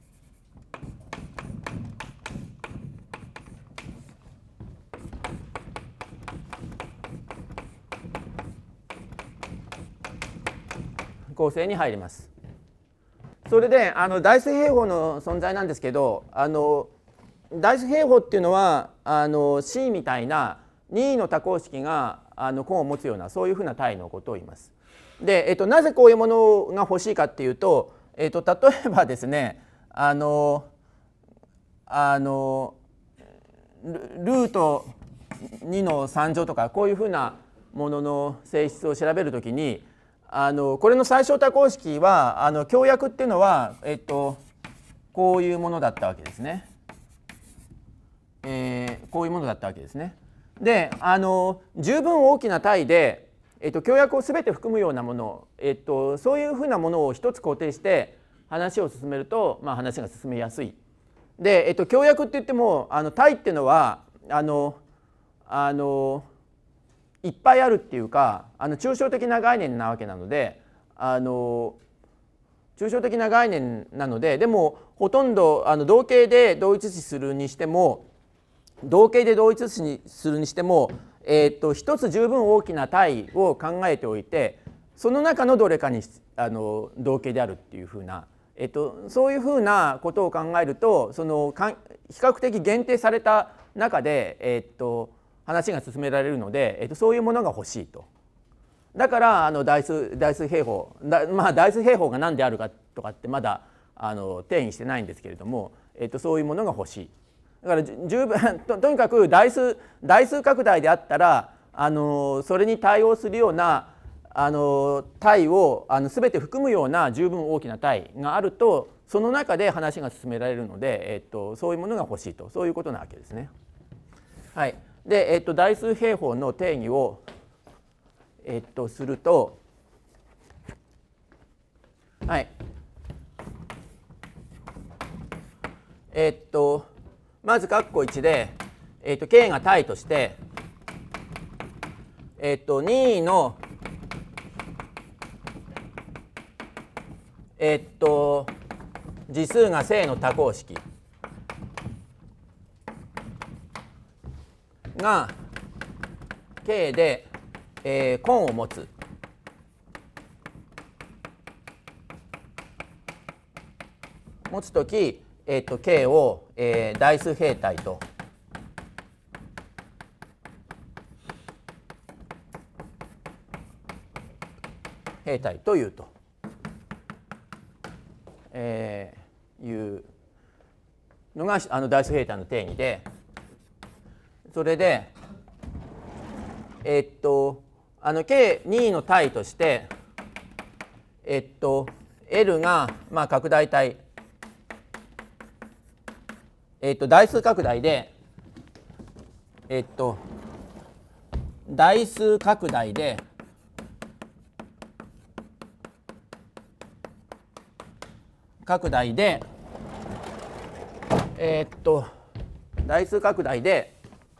Speaker 1: に入ります。それで代数平方の存在なんですけど代数平方っていうのはC みたいな任意の多項式が根を持つようなそういうふうな単位のことを言います。で、なぜこういうものが欲しいかっていうと例えばですねルート2の3乗とかこういうふうなものの性質を調べるときにこれの最小多項式は強約っていうのは、こういうものだったわけですね。こういうものだったわけですね。で十分大きな単位で強約を全て含むようなもの、そういうふうなものを一つ固定して話を進めると、話が進めやすい。で、強約って言っても単位っていうのはいっぱいあるっていうか抽象的な概念なわけなので抽象的な概念なのででもほとんど同型で同一視するにしても一つ十分大きな単位を考えておいてその中のどれかに同型であるっていうふうな、そういうふうなことを考えると比較的限定された中で、話が進められるので、そういうものが欲しいと。だから代数平方代数平方が何であるかとかってまだ定義してないんですけれども、そういうものが欲しい。だから十分とにかく代数拡大であったらそれに対応するような体を全て含むような十分大きな体があると、その中で話が進められるので、そういうものが欲しいと、そういうことなわけですね。はい、で、代数平方の定義をすると、はい、まず括弧1で、K が体として、任意の次数が正の多項式が K で、根を持つ。とき、K を、代数平体と平体というと、いうのが代数平体の定義で、それでK 任意の体としてL が拡大体、代数拡大で代数拡大で代数拡大で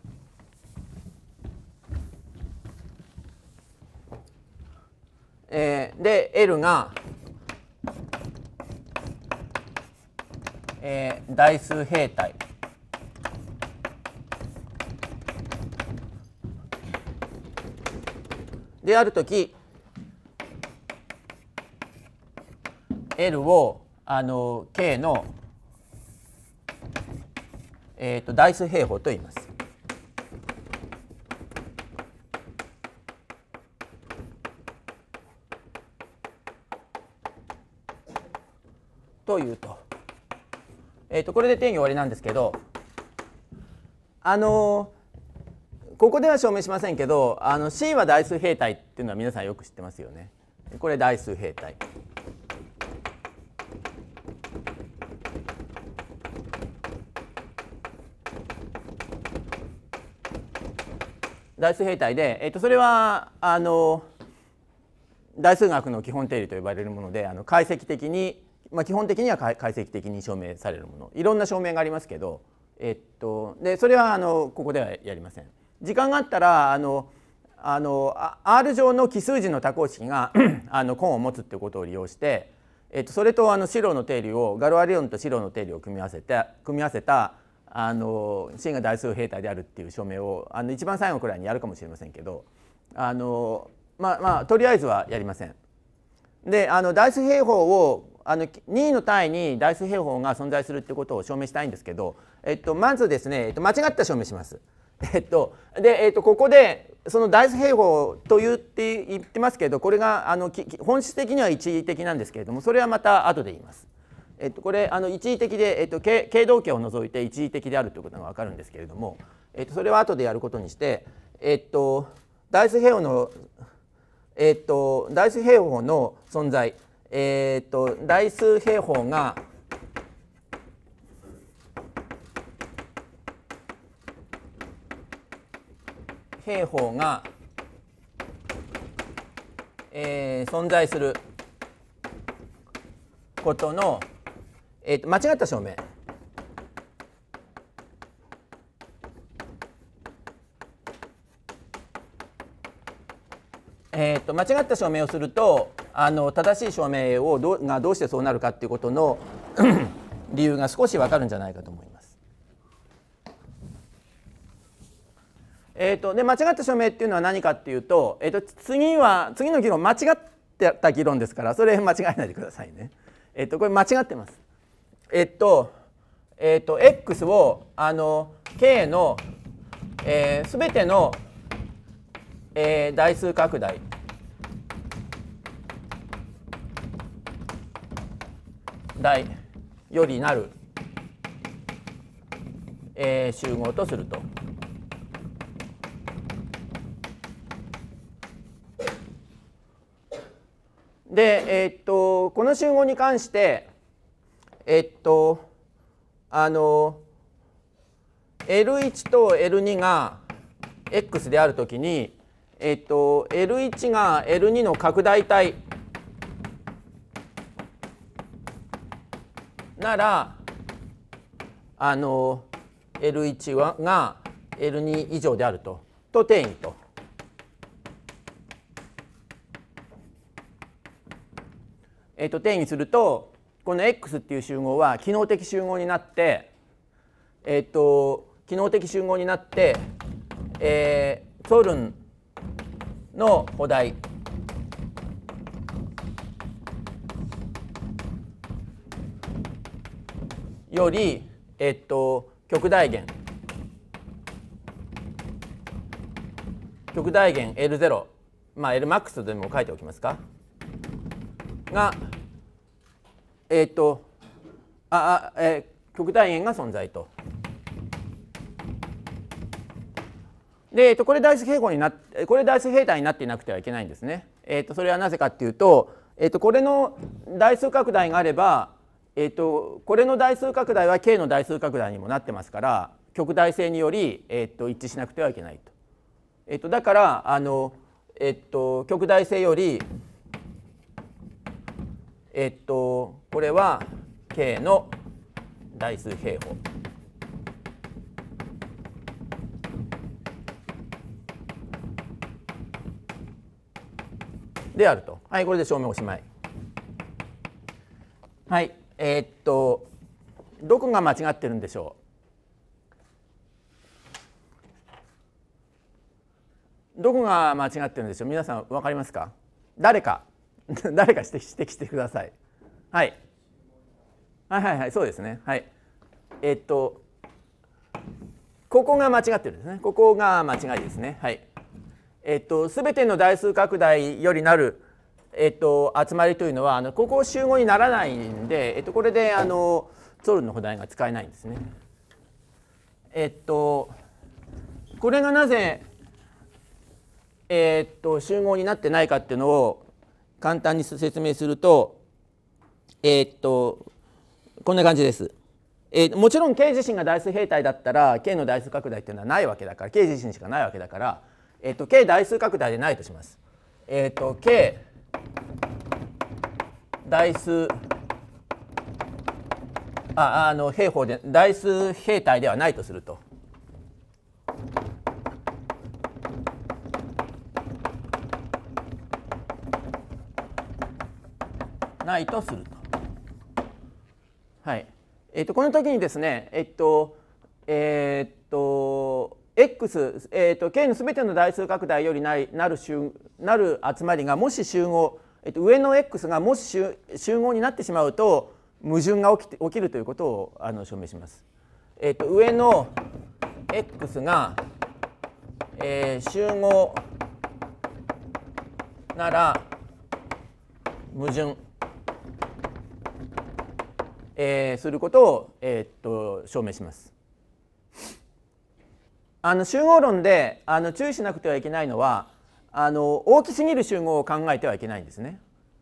Speaker 1: で L が、代数平体であるとき、L をK の、代数平方と言います。というと、これで定義終わりなんですけど、ここでは証明しませんけど、C は代数平体っていうのは皆さんよく知ってますよね。これ代数平体。代数平体で、それは代数学の基本定理と呼ばれるもので、解析的に、基本的には解析的に証明されるもの、いろんな証明がありますけど、でそれはここではやりません。時間があったらR 上の奇数次の多項式が根を持つっていうことを利用して、それとシローの定理をガロア理論とシローの定理を組み合わせたC が代数平体であるっていう証明を一番最後くらいにやるかもしれませんけど、とりあえずはやりません。で代数平方を任意の単位に代数平方が存在するってことを証明したいんですけど、まずですね、間違った証明します。でここでその代数平方と言ってますけど、これが本質的には一義的なんですけれども、それはまた後で言います。これ一義的で、経動径を除いて一義的であるということが分かるんですけれども、それは後でやることにして、代数平方の存在、代数平方が存在することの、間違った証明。間違った証明をすると正しい証明がどうしてそうなるかっていうことの理由が少し分かるんじゃないかと思います。で間違った証明っていうのは何かっていうと、次の議論間違った議論ですから、それ間違えないでくださいね。これ間違ってます。x をk のすべての代数拡大大よりなる集合とすると。で、この集合に関してL1 と L2 が x であるときに、L1 が L2 の拡大体ならL1 が L2 以上であると定義と。定義すると、この x っていう集合は機能的集合になって、機能的集合になって、ソルンの補題より、極大限L0、Lmax でも書いておきますかが、極大円が存在と。で、これ代数平態になっていなくてはいけないんですね。それはなぜかっていうと、これの代数拡大があれば、これの代数拡大は k の代数拡大にもなってますから、極大性により、一致しなくてはいけないと。だから極大性よりこれは k の代数平方であると。はい、これで証明おしまい。はい、どこが間違ってるんでしょう。どこが間違ってるんでしょう。皆さん分かりますか。誰か指摘してください。はい。そうですね。はい。ここが間違ってるんですね。ここが間違いですね。はい。すべての代数拡大よりなる集まりというのはここ集合にならないんで、これでソルンの補題が使えないんですね。これがなぜ集合になってないかっていうのを簡単に説明すると、こんな感じです。もちろん k 自身が代数平態だったら k の代数拡大っていうのはないわけだから、 k 自身しかないわけだから、k 代数拡大でないとします。k 代数平方で代数平態ではないとすると。ないとすると。はい。この時にですね、x、k のすべての代数拡大よりなる集まりがもし集合、上の x がもし集合になってしまうと矛盾が起きるということを証明します。上の x が、集合なら矛盾することを、証明します。集合論で注意しなくてはいけないのは大きすぎる集合を考えてはいけないんですね。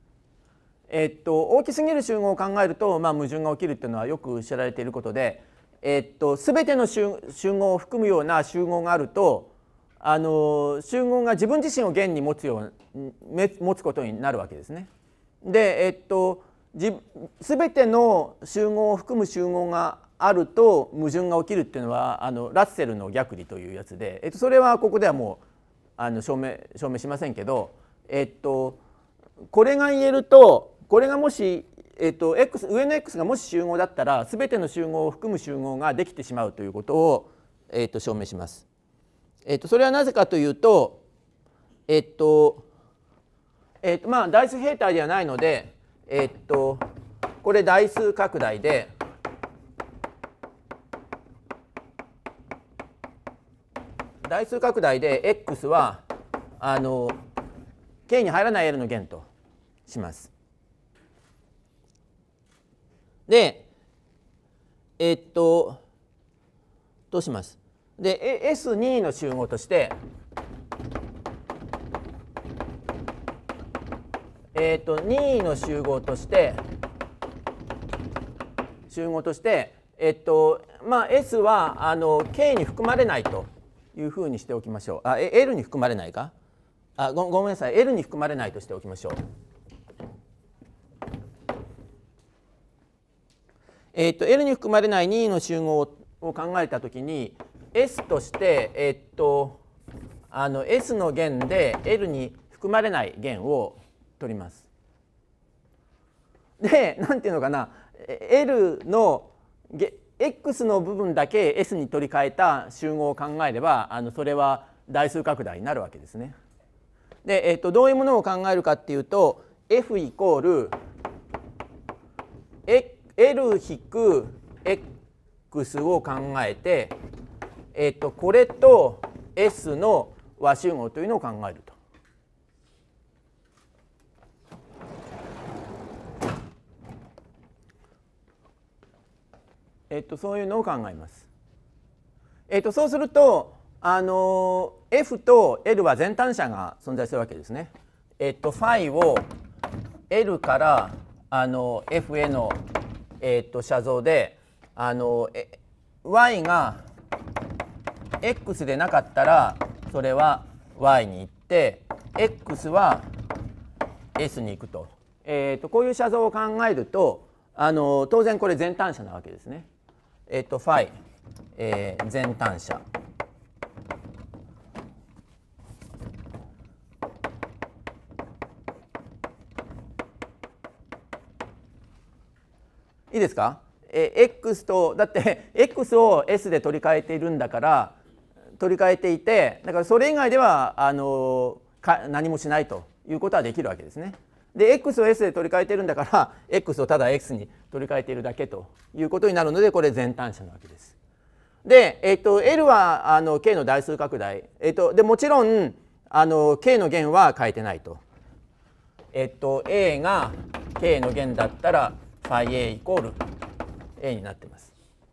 Speaker 1: 大きすぎる集合を考えると、矛盾が起きるっていうのはよく知られていることで、全ての集合を含むような集合があると集合が自分自身を現に持つことになるわけですね。で、全ての集合を含む集合があると矛盾が起きるっていうのはラッセルの逆理というやつで、それはここではもう証明しませんけど、これが言えると、これがもし、上の x がもし集合だったら全ての集合を含む集合ができてしまうということを、証明します。それはなぜかというと、 まあ代数平態ではないので、これ代数拡大でx はK に入らない L の弦とします。でとします。で S2 の集合として2の集合としてまあ S はK に含まれないというふうにしておきましょう。L に含まれないか。ごめんなさい。L に含まれないとしておきましょう。L に含まれない2の集合を考えたときに S としてS の弦で L に含まれない弦を取ります。でなんていうのかな、L のx の部分だけ S に取り替えた集合を考えればそれは代数拡大になるわけですね。で、どういうものを考えるかっていうと F イコール L-x を考えて、これと S の和集合というのを考えると。そういうのを考えます。そうするとF と L は全単者が存在するわけですね。ファイを L からF への写像でy が x でなかったらそれは y に行って x は s に行くと、こういう写像を考えると当然これ全単者なわけですね。ファイ、全単者いいですか。x とだって x を s で取り替えているんだから取り替えていて、だからそれ以外では何もしないということはできるわけですね。で x を s で取り替えているんだから x をただ x に取り替えているだけということになるのでこれ全単者なわけです。で、L はK の代数拡大、でもちろんK の弦は変えてないと。A が K の弦だったら φA イコール A になってます。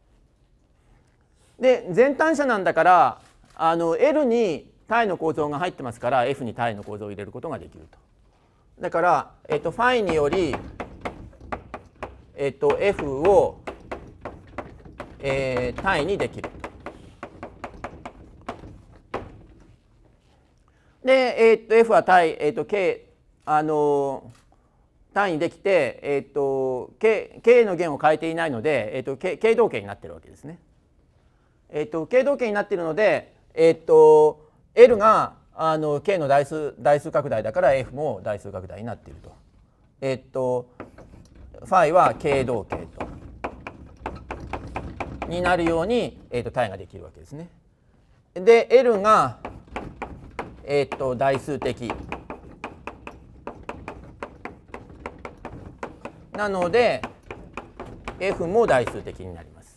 Speaker 1: で全単者なんだからL に対の構造が入ってますから F に対の構造を入れることができると。だから、ファイにより、F を、対にできると。で、F は対、K、単にできて、K の弦を変えていないので、K 動径になっているわけですね。K 動径になっているので、L がK の代数拡大だから F も代数拡大になっていると。ファイは K 動径とになるように対ができるわけですね。で L が代数的なので F も代数的になります。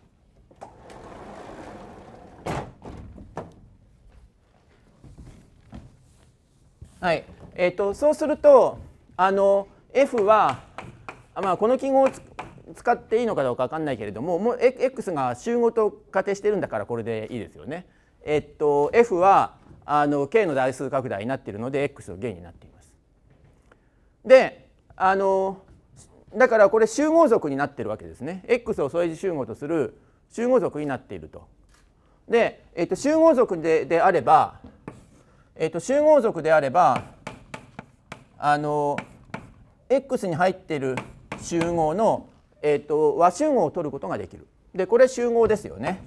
Speaker 1: はい、そうするとF は、まあ、この記号を使っていいのかどうか分かんないけれども、もう x が集合と仮定してるんだからこれでいいですよね。F はK の代数拡大になっているので x の弦になっています。でだからこれ集合属になっているわけですね。x を相似集合とする集合属になっていると。で、集合属であれば集合属であればx に入っている集合の、和集合を取ることができる。でこれ集合ですよね。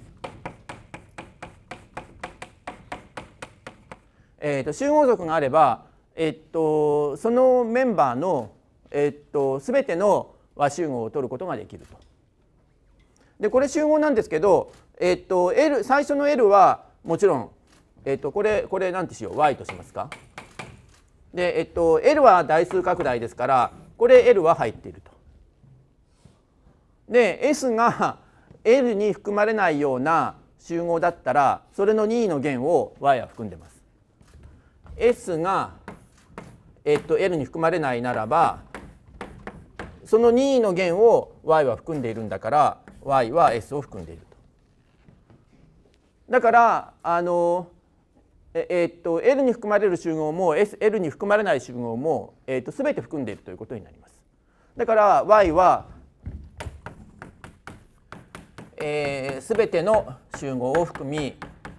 Speaker 1: 集合属があれば、そのメンバーの、全ての和集合を取ることができると。でこれ集合なんですけど、L 最初の L はもちろんこれ何てしよう y としますか。 で、L は代数拡大ですからこれ L は入っていると。で S が L に含まれないような集合だったらそれの任意の弦を Y は含んでます。S が、L に含まれないならばその任意の弦を Y は含んでいるんだから Y は S を含んでいると。だからL に含まれる集合も L に含まれない集合も、全て含んでいるということになります。だから Y は、全ての集合を含み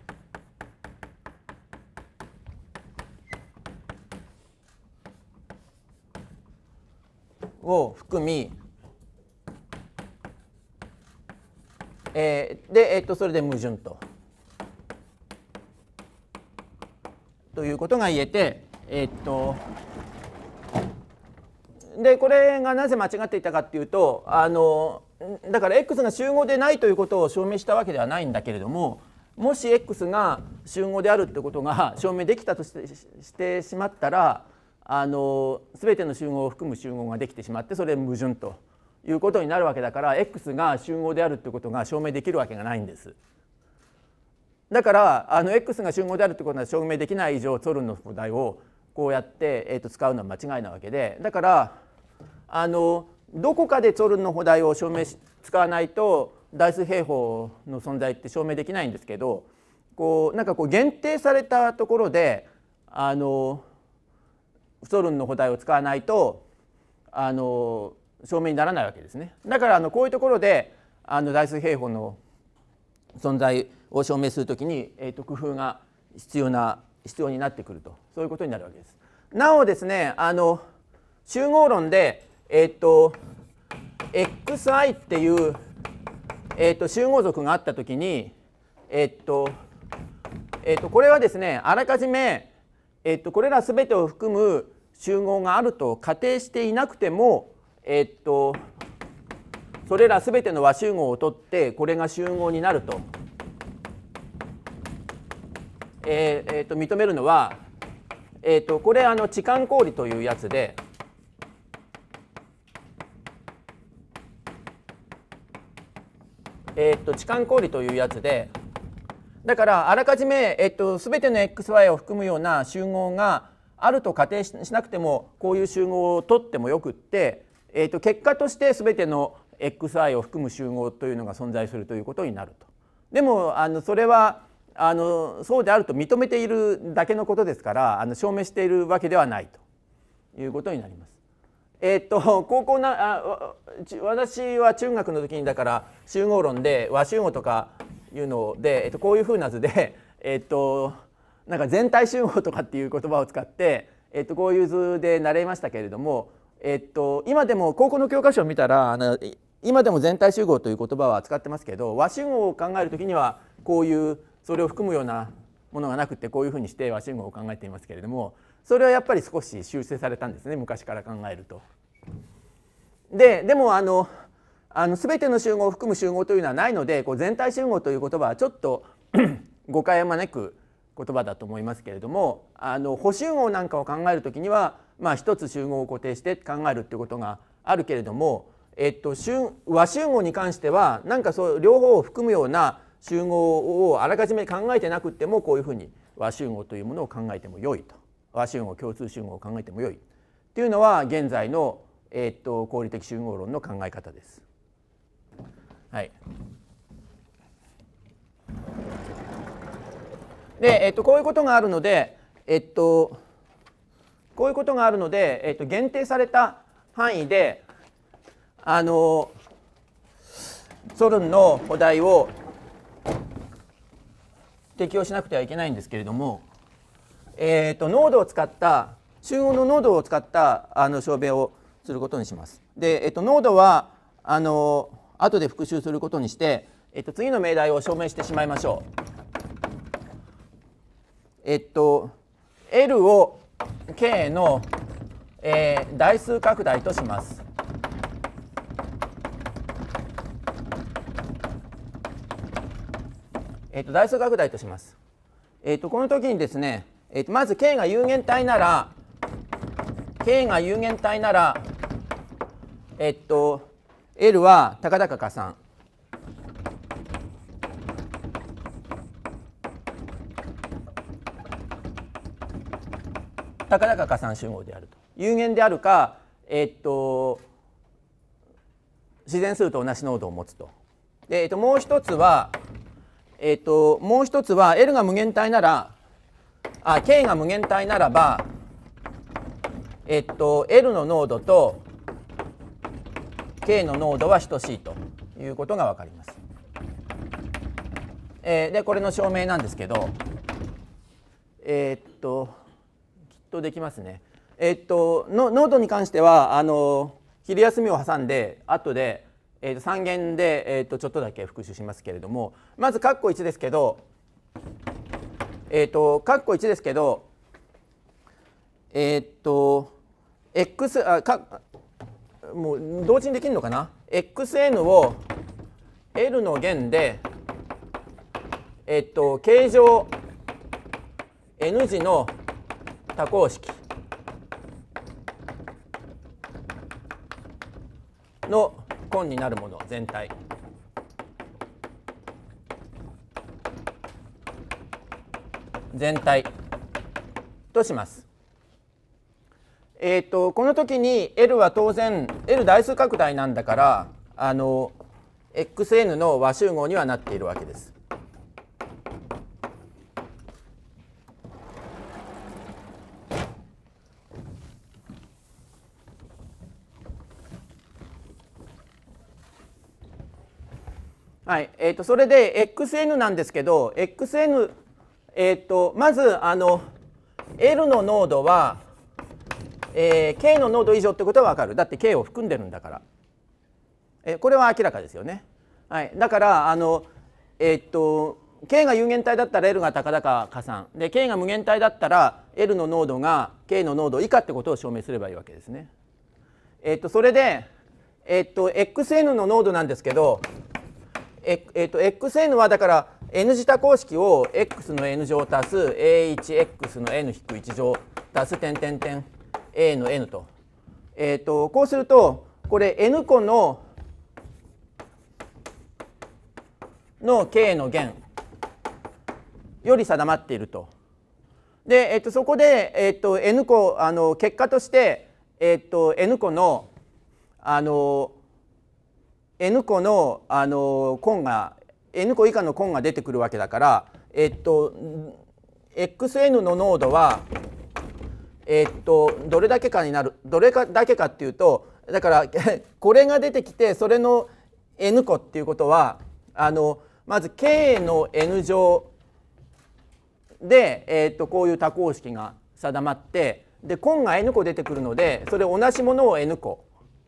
Speaker 1: で、それで矛盾ということが言えて、でこれがなぜ間違っていたかっていうとだから x が集合でないということを証明したわけではないんだけれども、もし x が集合であるということが証明できたとしてしまったら全ての集合を含む集合ができてしまってそれで矛盾ということになるわけだから x が集合であるということが証明できるわけがないんです。だからx が集合であるということが証明できない以上ツォルンのお題をこうやって、使うのは間違いなわけで、だからどこかでツォルンのお題を証明使わないと代数平方の存在って証明できないんですけど、なんか限定されたところでツォルンのお題を使わないと証明にならないわけですね。だからこういうところで代数平方の存在を証明するときに、工夫が必要になってくると、そういうことになるわけです。なおですね集合論でxi っていう、集合属があったときにこれはですねあらかじめ、これらすべてを含む集合があると仮定していなくても、それらすべての和集合を取ってこれが集合になると、認めるのは、これ置換公理というやつで置換公理というやつで、だからあらかじめ、全ての xy を含むような集合があると仮定しなくてもこういう集合を取ってもよくって、結果として全ての xi を含む集合というのが存在するということになると。でもそれはそうであると認めているだけのことですから証明しているわけではないということになります。私は中学の時にだから集合論で和集合とかいうので、こういうふうな図で、なんか全体集合とかっていう言葉を使って、こういう図で習いましたけれども、今でも高校の教科書を見たら今でも全体集合という言葉は使ってますけど、和集合を考える時にはこういうそれを含むようなものがなくてこういうふうにして和集合を考えていますけれども、それはやっぱり少し修正されたんですね、昔から考えると。でも全ての集合を含む集合というのはないので全体集合という言葉はちょっと誤解を招く言葉だと思いますけれども、補集合なんかを考える時には一つ集合を固定して考えるっていうことがあるけれども、和集合に関してはなんかそう両方を含むような集合をあらかじめ考えてなくてもこういうふうに和集合というものを考えてもよいと、和集合共通集合を考えてもよいというのは現在の公理的集合論の考え方です。はい。で、こういうことがあるので、こういうことがあるので、限定された範囲でソルンのお題を適用しなくてはいけないんですけれども、濃度を使った集合の濃度を使った証明をすることにします。で、濃度は後で復習することにして、次の命題を証明してしまいましょう。L を K の、代数拡大とします。代数拡大とします。この時にですね、まず K が有限体なら K が有限体ならL はたかだか加算たかだか加算集合であると。有限であるか、自然数と同じ濃度を持つと。で、もう一つは、L が無限体ならK が無限体ならば、L の濃度と K の濃度は等しいということが分かります。でこれの証明なんですけど、きっとできますね。濃度に関しては昼休みを挟んで後で、3限で、ちょっとだけ復習しますけれども、まず括弧1ですけど、括弧1ですけど、x もう同時にできるのかな。xn を L の弦で、形状 n 次の多項式の根になるもの全体とします。この時に L は当然 L 代数拡大なんだからxn の和集合にはなっているわけです。はい、それで xn なんですけど xn、まずL の濃度は、K の濃度以上ってことは分かる。だって K を含んでるんだから、これは明らかですよね。はい、だからK が有限体だったら L がたかだか加算で K が無限体だったら L の濃度が K の濃度以下ってことを証明すればいいわけですね。それで、xn の濃度なんですけどxn はだから n 次多項式を x の n 乗足す a1x の n-1 乗足す点々点 a の n と、こうするとこれ n 個の k の弦より定まっていると。で、そこで、n 個結果として、n 個のn 個の根が n 個以下の根が出てくるわけだから、xn の濃度は、どれだけかになる。どれだけかっていうとだからこれが出てきてそれの n 個っていうことはまず k の n 乗で、こういう多項式が定まってで根が n 個出てくるのでそれ同じものを n 個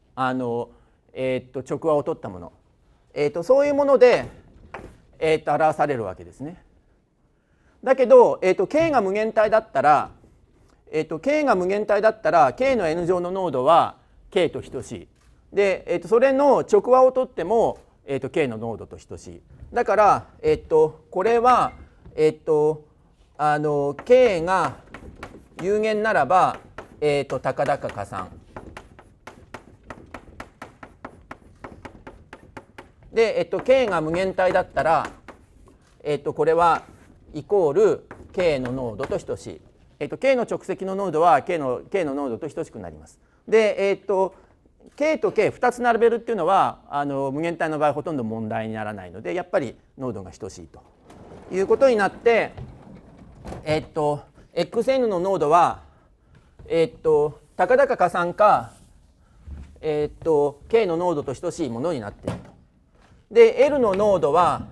Speaker 1: 直和を取ったもの、そういうもので、表されるわけですね。だけど、K が無限体だったら、K が無限体だったら K の n 乗の濃度は K と等しい。で、それの直和を取っても、K の濃度と等しい。だから、これは、K が有限ならば、たかだか加算。で、K が無限体だったら、これはイコール K の濃度と等しい。K の直積の濃度は K の濃度と等しくなります。で、K と K2 つ並べるっていうのは無限体の場合ほとんど問題にならないのでやっぱり濃度が等しいということになって、xn の濃度は、たかだか加算か、K の濃度と等しいものになっていると。で L の濃度は、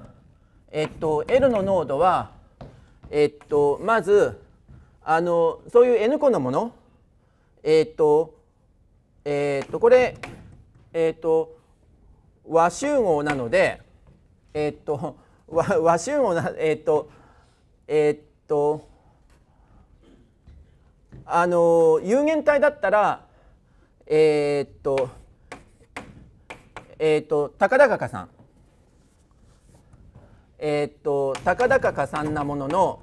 Speaker 1: まずそういう n 個のもの、これ、和集合なので、和集合な有限体だったらたかだか加算たかだか加算なものの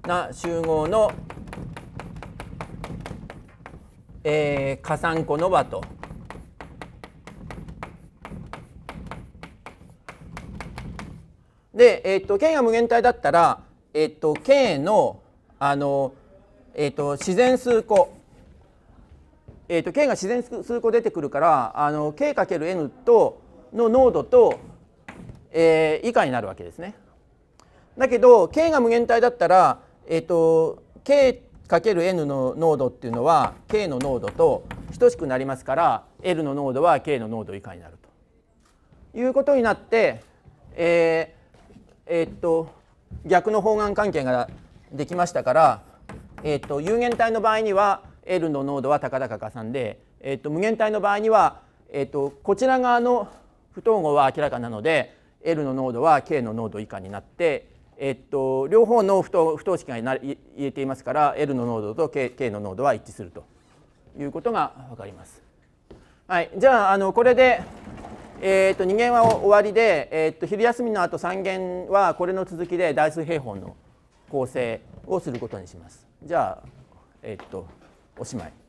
Speaker 1: な集合の、加算個の和とで、K が無限大だったら、K の、自然数個、K が自然数個出てくるからK×N との濃度と、以下になるわけですね。だけど K が無限大だったら、K×N の濃度っていうのは K の濃度と等しくなりますから L の濃度は K の濃度以下になるということになって、逆の方眼関係ができましたから、有限体の場合には L の濃度はたかだか加算で、無限体の場合には、こちら側の不等号は明らかなので L の濃度は K の濃度以下になって、両方の不等式が言えていますから L の濃度と K の濃度は一致するということが分かります。はい、じゃあ、これで、2限は終わりで、昼休みの後3限はこれの続きで代数平方の構成をすることにします。じゃあ、おしまい。